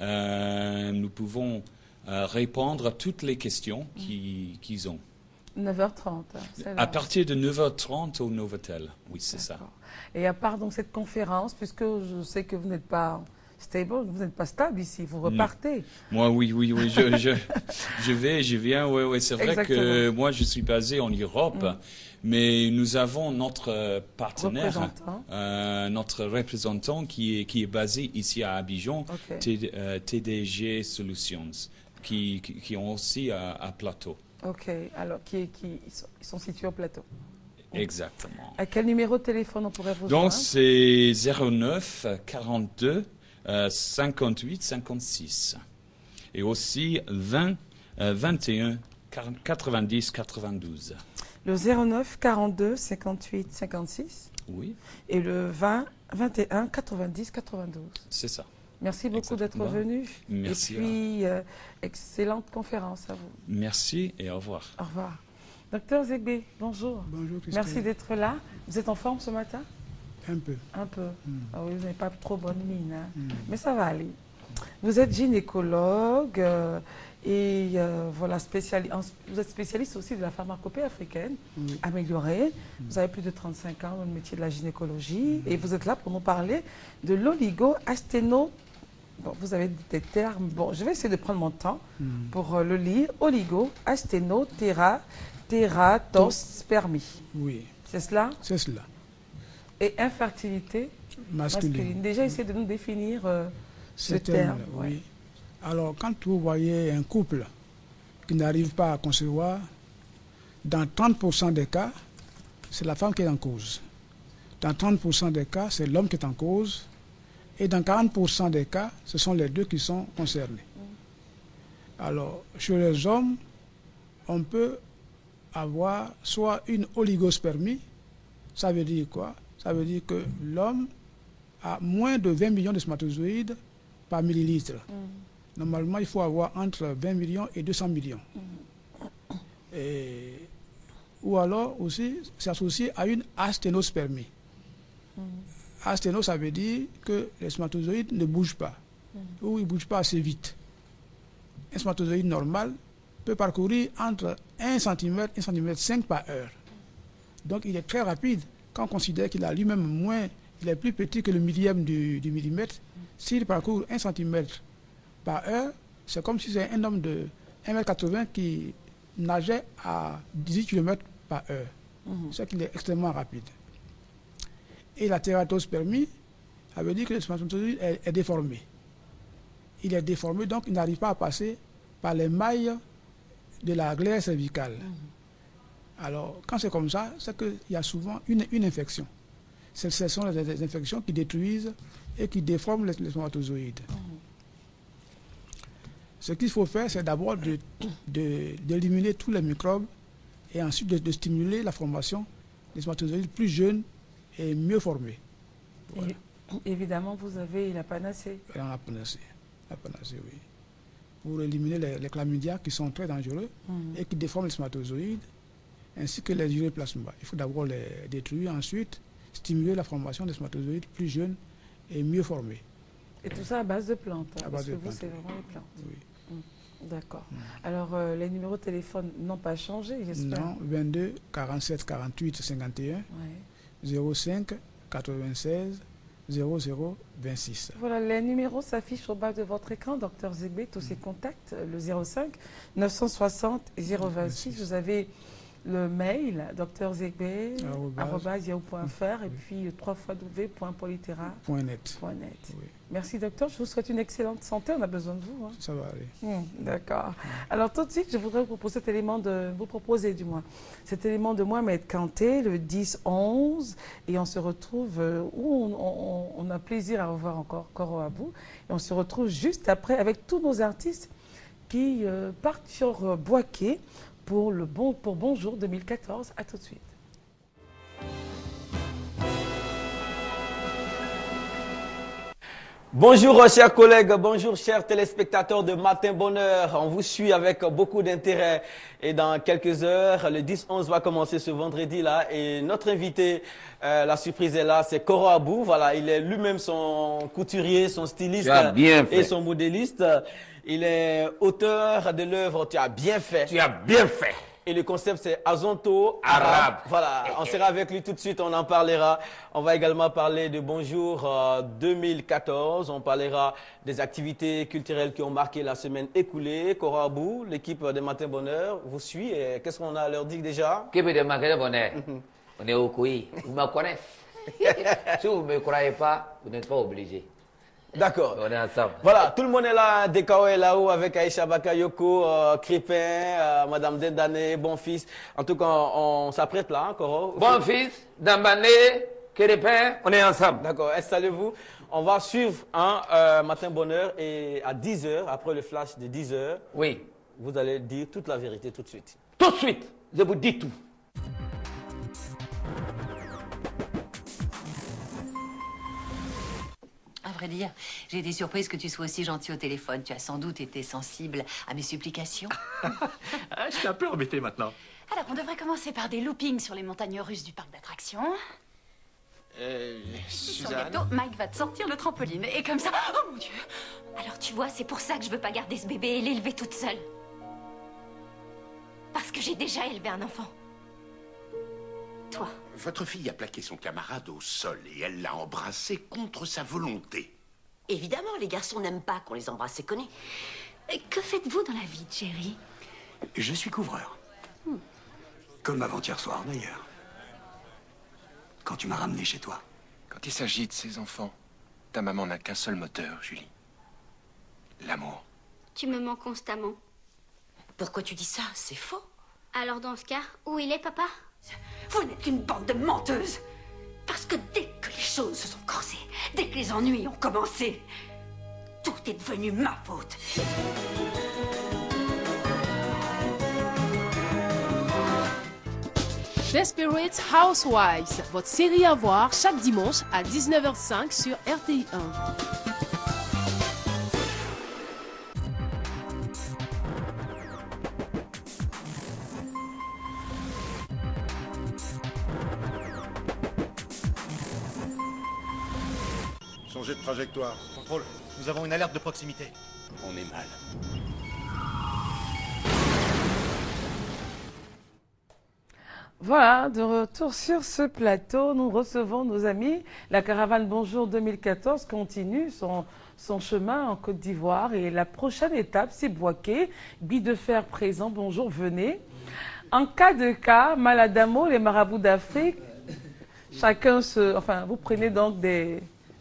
Euh, nous pouvons euh, répondre à toutes les questions qu'ils qu'ils ont. neuf heures trente. À partir de neuf heures trente au Novotel, oui c'est ça. Et à part donc cette conférence, puisque je sais que vous n'êtes pas stable, vous n'êtes pas stable ici, vous repartez. Non. Moi oui, oui, oui, je, je, je vais, je viens, oui, oui. C'est vrai Exactement. que moi je suis basé en Europe. Mm. Mais nous avons notre partenaire, représentant. Euh, notre représentant qui est, qui est basé ici à Abidjan, okay. T, euh, T D G Solutions, qui, qui, qui ont aussi à, à Plateau. Ok, alors qui, qui, ils, sont, ils sont situés au Plateau. Exactement. À quel numéro de téléphone on pourrait vous joindre? Donc c'est zéro neuf quarante-deux cinquante-huit cinquante-six et aussi vingt vingt et un quatre-vingt-dix quatre-vingt-douze. Le zéro neuf quarante-deux cinquante-huit cinquante-six. Oui. Et le vingt vingt et un quatre-vingt-dix quatre-vingt-douze. C'est ça. Merci beaucoup d'être venu. Merci. Et puis, euh, excellente conférence à vous. Merci et au revoir. Au revoir. Docteur Zegbe, bonjour. Bonjour, Christine. Merci d'être là. Vous êtes en forme ce matin? Un peu. Un peu. Mm. Ah oui, vous n'avez pas trop bonne mine, hein? Mm. Mais ça va aller. Vous êtes gynécologue. Euh, Et euh, voilà, spéciali vous êtes spécialiste aussi de la pharmacopée africaine, oui. améliorée. Mmh. Vous avez plus de trente-cinq ans dans le métier de la gynécologie. Mmh. Et vous êtes là pour nous parler de l'oligo-asténo... Bon, vous avez des termes... Bon, je vais essayer de prendre mon temps mmh. pour euh, le lire. Oligo-asténo-tératospermie. Oui. C'est cela? C'est cela. Et infertilité masculine. masculine. Déjà, essayez de nous définir euh, ce terme. Oui. Ouais. Alors, quand vous voyez un couple qui n'arrive pas à concevoir, dans trente pour cent des cas, c'est la femme qui est en cause. Dans trente pour cent des cas, c'est l'homme qui est en cause. Et dans quarante pour cent des cas, ce sont les deux qui sont concernés. Alors, chez les hommes, on peut avoir soit une oligospermie. Ça veut dire quoi? Ça veut dire que l'homme a moins de vingt millions de spermatozoïdes par millilitre. Mm. Normalement, il faut avoir entre vingt millions et deux cents millions. Mmh. Et, ou alors aussi, c'est associé à une asténospermie. Mmh. Asténo, ça veut dire que les spermatozoïdes ne bougent pas, mmh. ou ils ne bougent pas assez vite. Un spermatozoïde normal peut parcourir entre un centimètre et un centimètre cinq par heure. Donc, il est très rapide. Quand on considère qu'il a lui-même moins, il est plus petit que le millième du, du millimètre, s'il parcourt un centimètre par heure, c'est comme si c'est un homme de un mètre quatre-vingts qui nageait à dix-huit kilomètres par heure. Mmh. C'est qu'il est extrêmement rapide. Et la tératospermie, ça veut dire que le spermatozoïde est, est déformé. Il est déformé, donc il n'arrive pas à passer par les mailles de la glaire cervicale. Mmh. Alors, quand c'est comme ça, c'est qu'il y a souvent une, une infection. Ce sont des, des infections qui détruisent et qui déforment les, les spermatozoïdes. Mmh. Ce qu'il faut faire, c'est d'abord d'éliminer de, de, tous les microbes et ensuite de, de stimuler la formation des spermatozoïdes plus jeunes et mieux formés. Voilà. Et, évidemment, vous avez la panacée. La panacée, la panacée, oui. Pour éliminer les, les chlamydia qui sont très dangereux mmh. et qui déforment les spermatozoïdes, ainsi que les uréoplasma. Il faut d'abord les détruire, ensuite stimuler la formation des spermatozoïdes plus jeunes et mieux formés. Et tout ça à base de plantes, hein, à parce base de que plantes, vous, c'est vraiment les plantes. Oui. Mmh. D'accord. Mmh. Alors, euh, les numéros de téléphone n'ont pas changé, j'espère? Non, vingt-deux, quarante-sept, quarante-huit, cinquante et un, ouais. zéro cinq, quatre-vingt-seize, zéro zéro vingt-six. Voilà, les numéros s'affichent au bas de votre écran, docteur Zegbe, tous ses contacts, le zéro cinq neuf cent soixante zéro vingt-six. Vous avez le mail, docteur Zegbe, arobase yahoo point fr et puis trois fois w point polyterra point net. Oui. Merci docteur, je vous souhaite une excellente santé, on a besoin de vous. Hein. Ça va aller. Mmh, D'accord. Alors tout de suite, je voudrais vous proposer cet élément de, vous proposer du moins, cet élément de Mohamed Kanté, le dix onze, et on se retrouve, euh, où on, on, on a plaisir à revoir encore Koro Abou, et on se retrouve juste après avec tous nos artistes qui euh, partent sur euh, Boaké pour, le bon, pour Bonjour deux mille quatorze. À tout de suite. Bonjour chers collègues, bonjour chers téléspectateurs de Matin Bonheur. On vous suit avec beaucoup d'intérêt et dans quelques heures, le dix onze va commencer ce vendredi-là et notre invité, euh, la surprise est là, c'est Koro Abou. Voilà, il est lui-même son couturier, son styliste et son modéliste. Il est auteur de l'œuvre Tu as bien fait. Tu as bien fait. Et le concept, c'est Azonto Arabe. Arabe. Voilà, on sera avec lui tout de suite, on en parlera. On va également parler de Bonjour euh, deux mille quatorze. On parlera des activités culturelles qui ont marqué la semaine écoulée. Koro Abou, l'équipe de Matin Bonheur, vous suit. Et qu'est-ce qu'on a à leur dire déjà? L'équipe de Matin Bonheur, on est au couilles. Vous me connaissez. Si vous ne me croyez pas, vous n'êtes pas obligé. D'accord. On est ensemble. Voilà, tout le monde est là. Dekao est là-haut avec Aïcha Bakayoko, euh, Crépin, euh, Madame Dendane, Bonfils. En tout cas, on, on s'apprête là, hein, Koro. Bonfils, Dambane, Crépin, on est ensemble. D'accord, installez-vous. On va suivre un euh, Matin Bonheur et à dix heures, après le flash de dix heures, oui, vous allez dire toute la vérité tout de suite. Tout de suite, je vous dis tout. À vrai dire, j'ai été surprise que tu sois aussi gentil au téléphone. Tu as sans doute été sensible à mes supplications. Ah, je suis un peu embêté maintenant. Alors, on devrait commencer par des loopings sur les montagnes russes du parc d'attractions. Euh, Sur Suzanne. bientôt, Mike va te sortir le trampoline. Et comme ça, oh mon Dieu. Alors, tu vois, c'est pour ça que je veux pas garder ce bébé et l'élever toute seule. Parce que j'ai déjà élevé un enfant. Toi. Votre fille a plaqué son camarade au sol et elle l'a embrassé contre sa volonté. Évidemment, les garçons n'aiment pas qu'on les embrasse, c'est connu. Et que faites-vous dans la vie, Jerry? Je suis couvreur. Hmm. Comme avant-hier soir, d'ailleurs. Quand tu m'as ramené chez toi. Quand il s'agit de ses enfants, ta maman n'a qu'un seul moteur, Julie. L'amour. Tu me mens constamment. Pourquoi tu dis ça? C'est faux. Alors dans ce cas, où il est, papa? Vous n'êtes qu'une bande de menteuses. Parce que dès que les choses se sont corsées, dès que les ennuis ont commencé, tout est devenu ma faute. Desperate Housewives, votre série à voir chaque dimanche à dix-neuf heures cinq sur R T I un. Changez de trajectoire. Contrôle, nous avons une alerte de proximité. On est mal. Voilà, de retour sur ce plateau, nous recevons nos amis. La caravane Bonjour deux mille quatorze continue son, son chemin en Côte d'Ivoire et la prochaine étape, c'est Boaké. Billes de fer présent, bonjour, venez. En cas de cas, Maladamo, les marabouts d'Afrique, chacun se... Enfin, vous prenez donc des...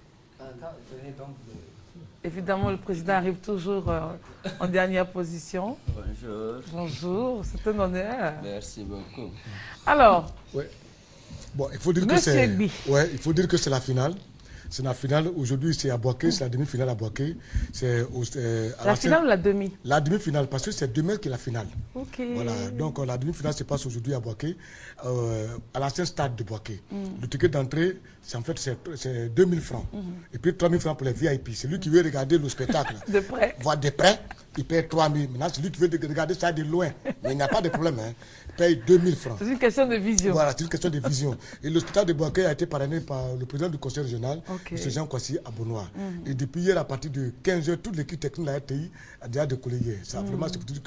Évidemment, le président arrive toujours euh, en dernière position. Bonjour. Bonjour, c'est un honneur. Merci beaucoup. Alors, ouais. Bon, il faut dire que Monsieur c'est Bi. ouais, il faut dire que c'est la finale. C'est la finale. Aujourd'hui, c'est à Boaké, c'est la demi-finale à Boaké. C'est au- euh, à la finale ou la demi? La demi-finale, parce que c'est demain qui est la finale. Ok. Voilà, donc euh, la demi-finale se passe aujourd'hui à Boaké, euh, à l'ancien stade de Boaké. Mm. Le ticket d'entrée, c'est en fait c'est c'est deux mille francs. Mhm. Et puis trois mille francs pour les V I P. Celui qui veut regarder le spectacle, De près. voir de près, il paye trois mille. Maintenant, celui qui veut regarder ça de loin, mais il n'y a pas de problème, hein, il paye deux mille francs. C'est une question de vision. Voilà, c'est une question de vision. Et le spectacle de Boaké a été parrainé par le président du conseil régional, Ok. M. Jean Kwasi Abonois. Mhm. Et depuis hier, à partir de quinze heures, toute l'équipe technique de la R T I a déjà décollé hier. Ça, Mhm. vraiment, c'est pour dire que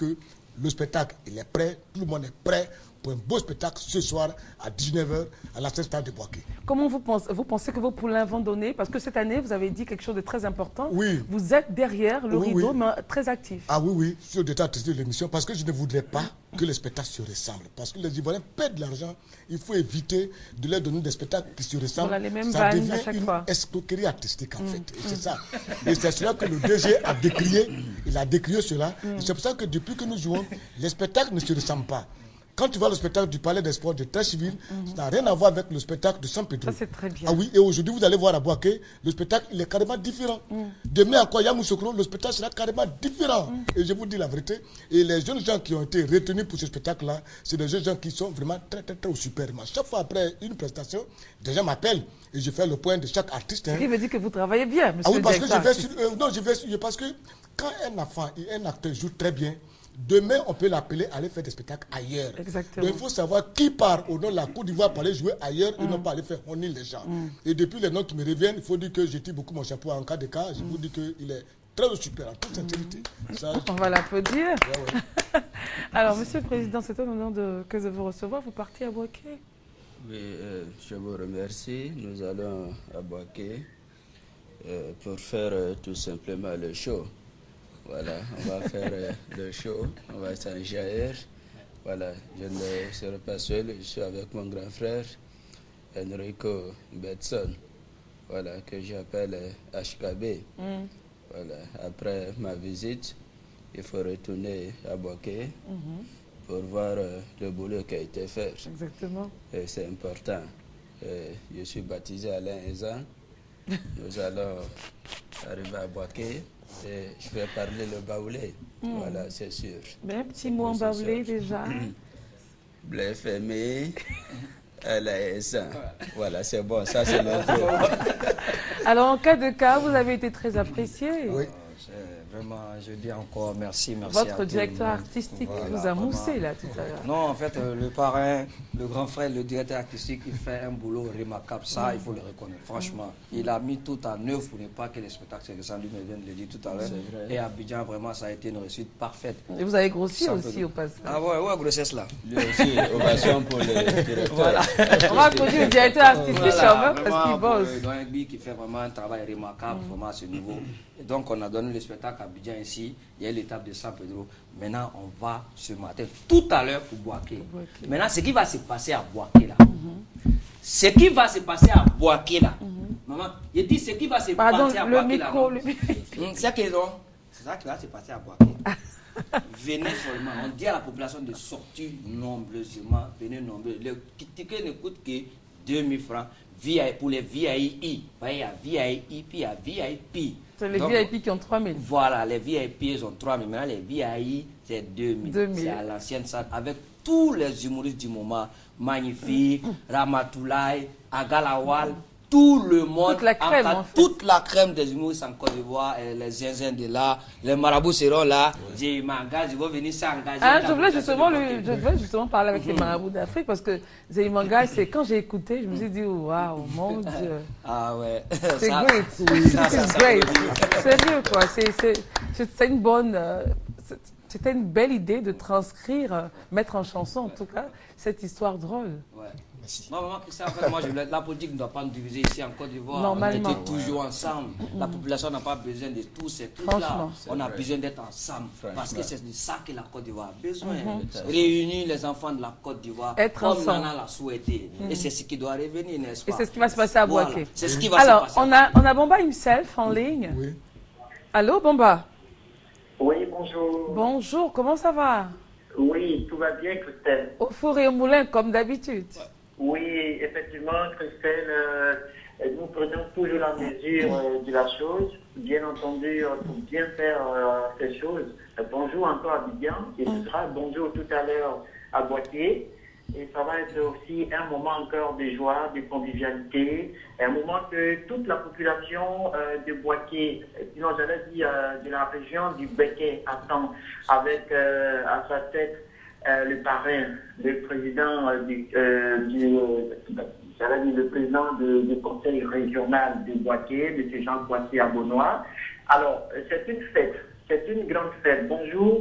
le spectacle, il est prêt, tout le monde est prêt pour un beau spectacle ce soir à dix-neuf heures à la Stade de Boaké. Comment vous pensez, vous pensez que vos poulains vont donner? Parce que cette année, vous avez dit quelque chose de très important. Oui. Vous êtes derrière le Oui, rideau, oui. mais très actif. Ah oui, oui, sur le détail de l'émission, parce que je ne voudrais pas que les spectacles se ressemblent. Parce que les Ivoiriens perdent de l'argent, il faut éviter de leur donner des spectacles qui se ressemblent. Voilà, les mêmes ça vannes devient à chaque une fois. escroquerie artistique en Mm, fait. Et c'est mm. ça. Et c'est cela que le D G a décrié. Il a décrié cela. Mm. Et c'est pour ça que depuis que nous jouons, les spectacles ne se ressemblent pas. Quand tu vois le spectacle du Palais des Sports de Treichville, Mm-hmm. ça n'a rien à voir avec le spectacle de San Pedro. Ça, c'est très bien. Ah oui, et aujourd'hui, vous allez voir à Boaké, le spectacle, il est carrément différent. Mm. Demain, encore, Yamoussoukro, le spectacle sera carrément différent. Mm. Et je vous dis la vérité. Et les jeunes gens qui ont été retenus pour ce spectacle-là, c'est des jeunes gens qui sont vraiment très, très, très au super. Chaque fois après une prestation, des gens m'appellent et je fais le point de chaque artiste. Hein. Ce qui veut dire que vous travaillez bien, monsieur Ah oui, parce le que je vais directeur sur, euh, non, je vais sur, parce que quand un enfant et un acteur jouent très bien, demain, on peut l'appeler à aller faire des spectacles ailleurs. Exactement. Donc, il faut savoir qui part au nom de la Côte d'Ivoire pour aller jouer ailleurs et Mm. non pas aller faire honner les gens. Mm. Et depuis les noms qui me reviennent, il faut dire que je tire beaucoup mon chapeau en cas de cas. Je vous dis qu'il est très super en toute sincérité. Ça, On va l'applaudir. Ouais, ouais. Alors, monsieur le président, c'est un honneur de, que de vous recevoir. Vous partez à Boaké. Oui, euh, je vous remercie. Nous allons à Boaké euh, pour faire euh, tout simplement le show. Voilà, on va faire euh, le show, on va s'enjailler. Voilà, je ne serai pas seul, je suis avec mon grand frère, Enrico Betson, voilà, que j'appelle euh, H K B. Mm. Voilà, après ma visite, il faut retourner à Boaké Mhm. pour voir euh, le boulot qui a été fait. Exactement. Et c'est important. Euh, je suis baptisé Alain Ezan. Nous allons arriver à Boaké et je vais parler le baoulé. Mm. Voilà, c'est sûr. Mais un petit mot en Ce baoulé soir. déjà. Blé fermé, Alain Ezan. Voilà, c'est bon, ça c'est notre. Alors, en cas de cas, vous avez été très apprécié. Oui. Vraiment, je dis encore merci, merci Votre à tout le directeur monde. artistique Voilà, vous a vraiment. moussé là tout à l'heure. Non, en fait, euh, le parrain, le grand frère, le directeur artistique, il fait un boulot remarquable. Ça, Mm. il faut le reconnaître. Franchement, il a mis tout en œuvre pour ne pas que les spectacles se ressemblent. Lui vient de le dire tout à l'heure. C'est vrai. Et à Abidjan, vraiment, ça a été une réussite parfaite. Et vous avez grossi Sans aussi peu- au passage. Ah ouais, ouais, grossesse là. Lui aussi, ovation pour le directeur. Voilà. On va applaudir le directeur artistique Voilà, quand même parce vraiment, qu'il pour bosse. le Doyen Gbi qui fait vraiment un travail remarquable Mm. vraiment à ce niveau. Et donc, on a donné le spectacle à Abidjan ici. Il y a l'étape de San Pedro. Maintenant, on va ce matin, tout à l'heure, pour Boaké. Maintenant, ce qui va se passer à Boaké là. Ce qui va se passer à Boaké là. Maman, il dit ce qui va se Pardon, passer à le Boaké là. micro, non? le Hum, C'est que non. C'est ça qui va se passer à Boaké. Venez seulement. On dit à la population de sortir nombreusement. Venez nombreux. Le ticket ne coûte que deux mille francs. V I Pour les V I I. Il y a V I I, puis il y a V I P. C'est les Donc, V I P qui ont trois mille. Voilà, les V I P, ils ont trois mille. Maintenant, les V I I, c'est deux mille. deux mille. C'est à l'ancienne salle. Avec tous les humoristes du moment. Magnifique, Ramatoulaye, Agalawal, tout le monde. Toute la crème, en- en fait. Toute la crème des humoristes en Côte d'Ivoire. et Les zinzins de là, les marabouts seront là. J'ai Manga, ils vont venir s'engager. Ah, dans je voulais la justement, population de lui- Boaké. je voulais justement parler avec les Mhm. marabouts d'Afrique parce que Zéimanga, c'est quand j'ai écouté, je me suis dit, waouh, mon Dieu. Ah ouais. C'est Ça- great. ça, ça, C'est ça great. peut- Sérieux, quoi. C'est- c'est- c'est- C'est une bonne. euh, c'est- C'était une belle idée de transcrire, euh, mettre en chanson en tout cas, cette histoire drôle. Ouais. Moi, maman, Christian, en fait, moi, je voulais- la politique ne doit pas nous diviser ici en Côte d'Ivoire. Normalement. On était toujours ensemble. La population n'a pas besoin de tous ces trucs-là. Franchement. On a vrai. besoin d'être ensemble. Parce Franchement. que c'est de ça que la Côte d'Ivoire a besoin. Mhm. Réunir les enfants de la Côte d'Ivoire Être comme ensemble. Nana l'a souhaité. Mhm. Et c'est ce qui doit revenir, n'est-ce pas? Et c'est ce qui va se passer à Voilà. Boaké. C'est ce qui va Alors, se passer. on a, on a Bomba himself en ligne. Oui. Allô, Bomba? Oui, bonjour. Bonjour, comment ça va? Oui, tout va bien, Christelle. Au four et au moulin, comme d'habitude. Oui, effectivement, Christelle, euh, nous prenons toujours la mesure euh, de la chose. Bien entendu, euh, pour bien faire euh, ces choses. Euh, bonjour encore à Abidjan, et ce sera bonjour tout à l'heure à Boaké. Et ça va être aussi un moment encore de joie, de convivialité, un moment que toute la population euh, de Boaké, sinon j'allais dire euh, de la région du Béquet, attend, avec euh, à sa tête euh, le parrain, le président euh, du, euh, du euh, j'allais dire le président de- du conseil régional de Boaké, M. Jean Boaké Abonois. Alors, euh, c'est une fête, c'est une grande fête. Bonjour,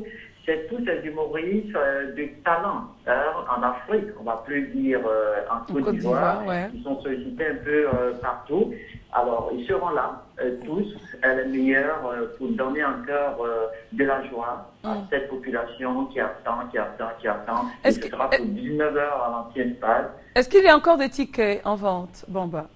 c'est tous ces humoristes euh, de talent hein, en Afrique, on va plus dire euh, en Côte d'Ivoire, ouais. qui sont sollicités un peu euh, partout. Alors, ils seront là, euh, tous, euh, les meilleurs, euh, pour donner encore euh, de la joie à Mm. cette population qui attend, qui attend, qui attend. Et Est-ce ce que- sera pour dix-neuf heures à l'ancienne stade. Est-ce qu'il y a encore des tickets en vente, Bamba?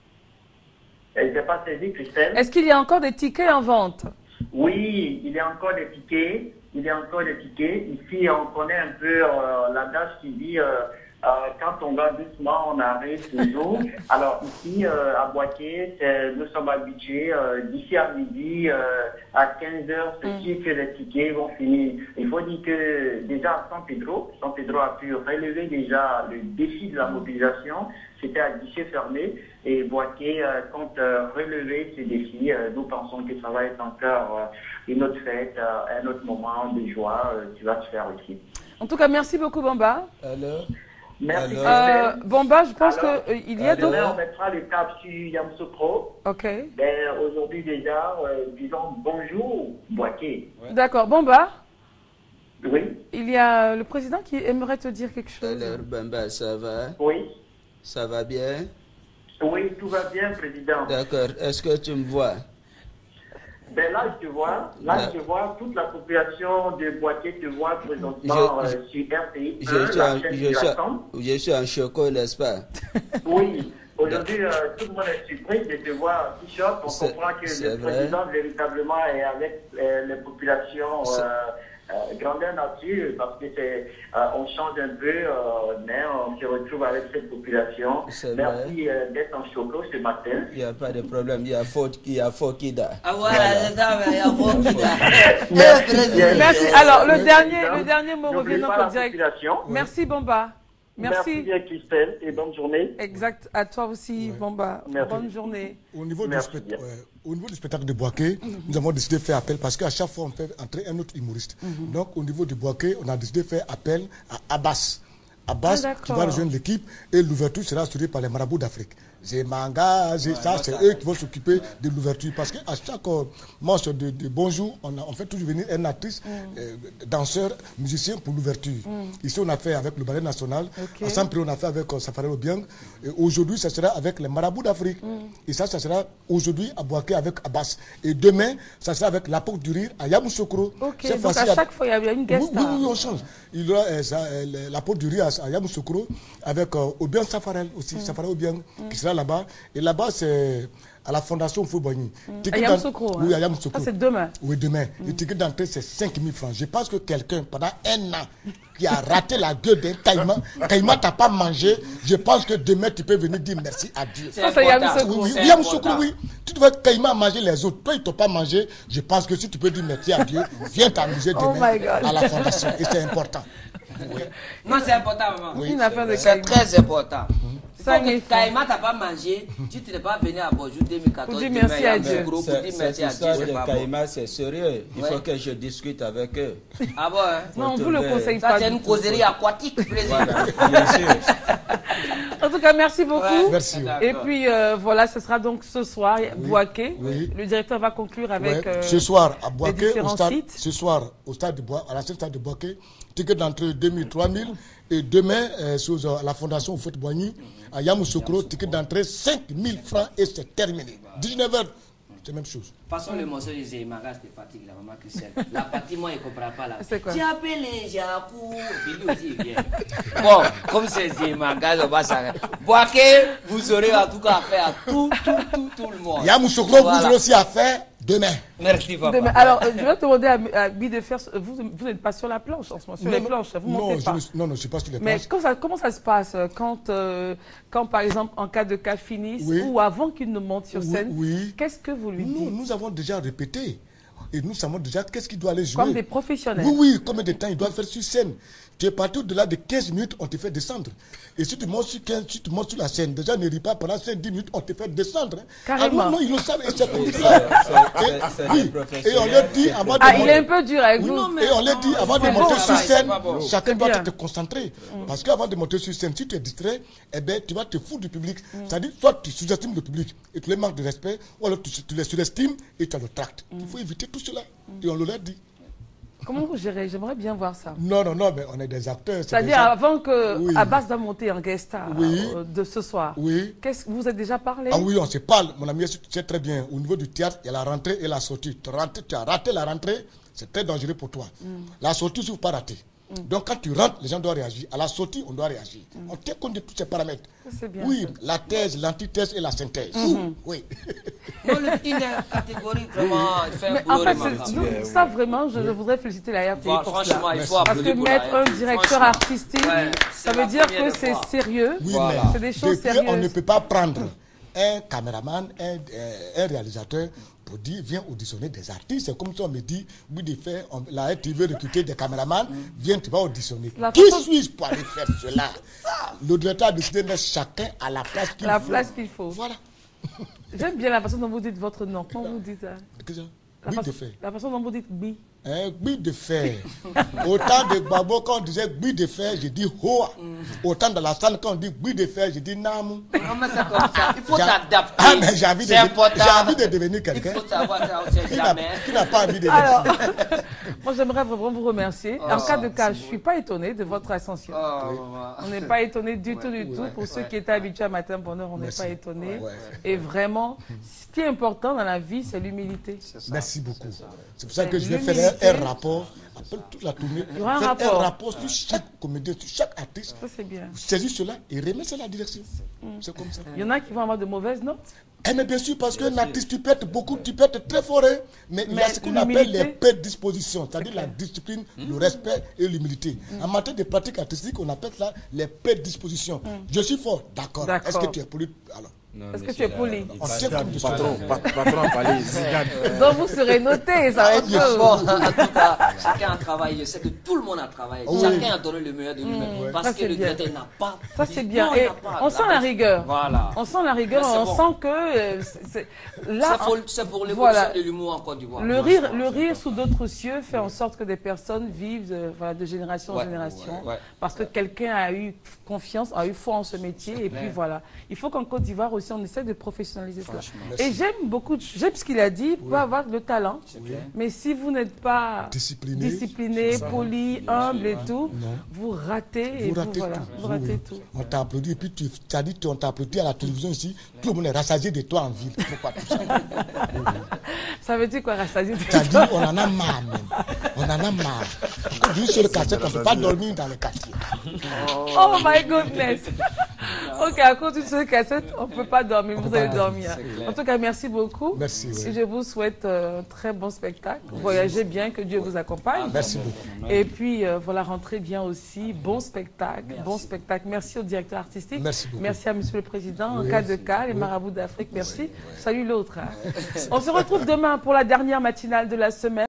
Elle n'était pas saisie, Christelle? Est-ce qu'il y a encore des tickets en vente? Oui, il y a encore des tickets. Il y a encore des tickets. Ici, on connaît un peu euh, l'adage qui dit euh, euh, quand on va doucement, on arrive toujours. Alors ici, euh, à Boaké, c'est- nous sommes habitués euh, d'ici à midi, euh, à quinze heures, c'est sûr que les tickets vont finir. Il faut dire que déjà à San Pedro, San Pedro a pu relever déjà le défi de la mobilisation. C'était à guichet fermé et Boaké euh, compte euh, relever ce défi. Euh, nous pensons que ça va être encore euh, une autre fête, euh, un autre moment de joie euh, qui va se faire ici. En tout cas, merci beaucoup, Bamba. Alors, Merci. Euh, Bamba, je pense qu'il y a Demain, d'autres... on mettra le cap sur Yamoussoukro. Ok. Ben, aujourd'hui déjà, euh, disons bonjour, Boaké. D'accord. Bamba, Oui. il y a le président qui aimerait te dire quelque chose. alors Bamba, ça va? Oui. Ça va bien? Oui, tout va bien, Président. D'accord. Est-ce que tu me vois? Ben là, je te vois, là, Ouais. je te vois, toute la population de Boaké te voit présentement Je- euh, sur R T I Je un, suis, la en, chaîne je, qui suis, raconte. je suis en choco, n'est-ce pas? Oui, aujourd'hui, euh, tout le monde est surpris de te voir en t-shirt. On C'est- comprend que c'est le vrai. président, véritablement, est avec euh, les populations C'est- euh, euh, grandeur nature, parce que c'est, euh, on change un peu, euh, mais on se retrouve avec cette population. C'est Merci euh, d'être en choco ce matin. Il n'y a pas de problème. Il y a faute, il y a faux qui dort. Ah voilà, c'est ça, mais il y a faux qui dort. Merci. Merci. Alors, le Merci, dernier, Président. le dernier mot N'oubliez revient donc pas au la direct. population. Merci, Bamba. Merci Merci. bien, Christelle, et bonne journée. Exact. À toi aussi, Bamba. Merci. Bonne journée. Au niveau, du Merci spect- bien. ouais, au niveau du spectacle de Boaké, nous avons décidé de faire appel parce qu'à chaque fois, on fait entrer un autre humoriste. Mhm. Donc, au niveau du Boaké, on a décidé de faire appel à Abbas. Abbas Ah, qui va d'accord. rejoindre l'équipe et l'ouverture sera assurée par les marabouts d'Afrique. J'ai manga, j'ai Ouais, ça, moi, c'est ça- eux qui vont s'occuper de l'ouverture. Parce qu'à chaque euh, manche de, de bonjour, on, a, on fait toujours venir un actrice, euh, danseur, musicien pour l'ouverture. Mm. Ici, on a fait avec le ballet national. Ok. À Saint-Pré, on a fait avec euh, Safari Obiang. Et aujourd'hui, ça sera avec les marabouts d'Afrique. Et ça, ça sera aujourd'hui à Boaké avec Abbas. Et demain, ça sera avec la porte du rire à Yamoussoukro. Ok, Cette donc fois-ci, à avec- chaque fois, il y a une guest oui, oui, star. oui, on change. Il y aura euh, ça, euh, le- la porte du riz à, à Yamoussoukro avec euh, Obiang Safarel aussi, Safarel Obiang qui sera là-bas. Et là-bas, c'est à la fondation Foubagny. À Yamoussoukro, Oui, hein. à Yamoussoukro. Ça, c'est demain. Oui, demain. Le ticket d'entrée, c'est cinq mille francs. Je pense que quelqu'un, pendant un an, qui a raté la gueule d'un caïman, caïman t'a pas mangé, je pense que demain, tu peux venir dire merci à Dieu. Ça, c'est Yamoussoukro. Oui, C'est oui, Yamoussoukro, important. oui. Tu devais caïman manger les autres. Toi, ils t'ont pas mangé. Je pense que si tu peux dire merci à Dieu, viens t'amuser Oh demain my God. à la fondation. Et c'est important. Non, c'est important, maman. Oui, Une affaire de C'est Caïman. très important. Ça, Quand il faut. Caïman t'a pas mangé, tu ne t'es pas venu à Bonjour deux mille quatorze. Pour dire merci demain, à il y a Dieu. un gros pour dire Cette merci à Dieu, histoire c'est de pas bon. Caïma, c'est sérieux. Il Ouais. faut que je discute avec eux. Ah bon, hein? Non, on vous le trouver- conseille Ça, pas. c'est du une tout. causerie aquatique, président. Voilà, bien sûr. En tout cas, merci beaucoup. Ouais. Merci. Et puis, euh, voilà, ce sera donc ce soir, Boaké. Oui. Le directeur va conclure avec Ouais, euh, ce soir à les Boaké, au différents stade, sites. ce soir au stade de Bois, à la stade de Boaké, ticket d'entrée deux mille, trois mille. Et demain, euh, sous, euh, à la fondation au Foot Boigny, à Yamoussoukro, ticket d'entrée cinq mille francs et c'est terminé. dix-neuf heures, c'est la même chose. De toute façon, le morceau de Zémaga, c'était fatigue, la maman Christelle. La partie, moi, il ne comprend pas là. C'est quoi? Tu appelles les Japou. Billy aussi, il vient. Bon, comme c'est Zémaga, on va s'arrêter. Boaké, vous aurez en tout cas affaire à tout, tout, tout, tout le monde. Yamoussoukro, Voilà. vous aurez aussi affaire demain. Merci, papa. Demain. Alors, euh, je vais demander à, à Guy de faire. Vous, vous n'êtes pas sur la planche en ce moment, sur les Non, planches, vous non, montez je pas. ne- non, non, je ne suis pas sur les Mais planches. quand ça- comment ça se passe euh, quand, euh, quand, par exemple, en cas de cas finisse Oui. ou avant qu'il ne monte sur Oui, scène, oui. qu'est-ce que vous lui Nous, dites? nous avons déjà répété. Et nous savons déjà qu'est-ce qu'il doit aller jouer. Comme des professionnels. Oui, oui, combien de temps il doit faire sur scène. Tu es parti au-delà de quinze minutes, on te fait descendre. Et si tu montes sur, quinze, si tu montes sur la scène, déjà ne ris pas pendant cinq dix minutes, on te fait descendre. hein. Carrément. Ah non, non, ils le savent. Et c'est comme C'est- ça. c'est- Et- c'est oui. des professionnels. Et on leur dit avant de Ah, il monter- est un peu dur avec Oui, vous. et on leur dit avant de c'est monter bon, sur ça, scène, c'est pas bon. chacun C'est doit bien. te concentrer. Parce qu'avant de monter sur scène, si tu es distrait, eh ben, tu vas te foutre du public. C'est-à-dire, soit tu sous-estimes le public et tu les manques de respect, ou alors tu, tu les surestimes et tu as le tract. Il faut éviter tout cela. Et on le leur dit. Comment vous gérez? J'aimerais bien voir ça. Non, non, non, mais on est des acteurs. C'est-à-dire gens... avant que oui. Abbas doit monter en guest star oui. euh, de ce soir. Oui. Qu'est-ce que vous avez déjà parlé? Ah oui, on se parle. Mon ami, tu sais très bien. Au niveau du théâtre, il y a la rentrée et la sortie. Tu, rentres, tu as raté la rentrée, c'est très dangereux pour toi. Mm. La sortie, tu ne peux pas rater. Mm. Donc quand tu rentres, les gens doivent réagir. À la sortie, on doit réagir. Mm. On tient compte de tous ces paramètres. Bien, oui, ça. la thèse, l'antithèse et la synthèse. Mm-hmm. Oui. Non, le petit catégorie, vraiment, il fait mais un boulot en fait, remarquable. nous, ça vraiment, je, je voudrais féliciter la R T I Voilà, pour cela. il faut Parce que mettre un directeur artistique, ouais, ça veut dire que c'est sérieux. Oui, voilà. C'est des choses depuis, sérieuses. On ne peut pas prendre un caméraman, un, un réalisateur pour dire viens auditionner des artistes. C'est comme si on me dit oui, de faire, on, la R T I veut recruter des caméramans, viens, tu vas auditionner. La Qui façon... suis-je pour aller faire cela? Le directeur a décidé de mettre chacun à la place qu'il faut. La place qu'il faut. Voilà. J'aime bien la façon dont vous dites votre nom. Comment vous dites ça? La, façon, de fer. La façon dont vous dites Gbi. Un Gbi de fer. Autant de Babo, quand on disait Gbi de fer, je dis Hoa. Autant dans la salle, quand on dit Gbi de fer, je dis Namu. Non, mais c'est comme ça. Il faut s'adapter. Ah, mais j'ai envie, de, envie de devenir quelqu'un. Il faut savoir ça, on sait jamais. Qui n'a pas envie de Alors, moi, j'aimerais vraiment vous remercier. Oh, en cas de cas, je ne suis pas étonnée de votre ascension. Oh, oui. On n'est pas étonné du ouais, tout, du ouais, tout. Pour ouais, ceux ouais. qui étaient habitués à Matin Bonheur, on n'est pas étonné. Ouais. Et vraiment, ce qui est important dans la vie, c'est l'humilité. Merci beaucoup. C'est pour ça que je vais faire un, un rapport, après toute la tournée, Il y aura un faire rapport. un rapport sur chaque comédien, sur chaque artiste. Ça, c'est bien. Saisir cela et remettre ça à la direction. Mm. C'est comme ça. Il y en a qui vont avoir de mauvaises notes. Eh mais bien sûr, parce qu'un artiste, tu pètes beaucoup, tu pètes très fort. Hein, mais, mais il y a ce qu'on appelle les prédispositions, c'est-à-dire la discipline, mmh. le respect et l'humilité. Mmh. En matière de pratique artistique, on appelle ça les prédispositions. Mmh. Je suis fort, d'accord. Est-ce que tu es poli? Alors. Est-ce que tu es poli? Patron, patron, donc vous serez noté, ça va être chaud. Bon, en tout cas, chacun a travaillé. Je sais que tout le monde a travaillé. Oui. Chacun a donné le meilleur de lui-même. Mmh, parce que le directeur n'a pas. Ça, c'est bien. Et on sent la rigueur. Voilà. On sent la rigueur, on bon. sent que. Euh, c'est là. C'est pour l'évolution voilà. de l'humour en Côte d'Ivoire. Le rire, le rire sous d'autres cieux fait en sorte que des personnes vivent de, voilà, de génération en ouais, génération. Ouais, ouais. Parce que quelqu'un a eu confiance, a eu foi en ce métier. Et puis voilà. Il faut qu'en Côte d'Ivoire aussi, on essaie de professionnaliser cela. Et j'aime beaucoup, j'aime ce qu'il a dit, vous pouvez avoir le talent, oui. mais si vous n'êtes pas discipliné, discipliné poli, humble et tout, non. vous ratez, vous et ratez vous, voilà, tout. vous ratez oui. tout. On t'a applaudi, et puis tu as dit, on t'a applaudi à la télévision ici, tout le monde est rassasié de toi en ville. Pourquoi tout ça? oui. Ça veut dire quoi, rassasié de toi? Tu as dit, on en a marre même. On en a marre. Quand tu es sur le cassette, on ne peut pas dormir dans le quartier. Oh my goodness. Ok, à cause d'une seule cassette, on ne peut pas dormir, vous allez dormir. En tout cas, merci beaucoup. Merci. Oui. Et je vous souhaite un très bon spectacle. Merci. Voyagez bien, que Dieu vous accompagne. Merci beaucoup. Et puis, euh, voilà, rentrez bien aussi. Bon spectacle. Merci. Bon spectacle. Merci au directeur artistique. Merci beaucoup. Merci à Monsieur le Président. Oui. En cas de cas, les oui. marabouts d'Afrique, merci. Oui. Oui. Salut l'autre. Hein. On se retrouve demain pour la dernière matinale de la semaine.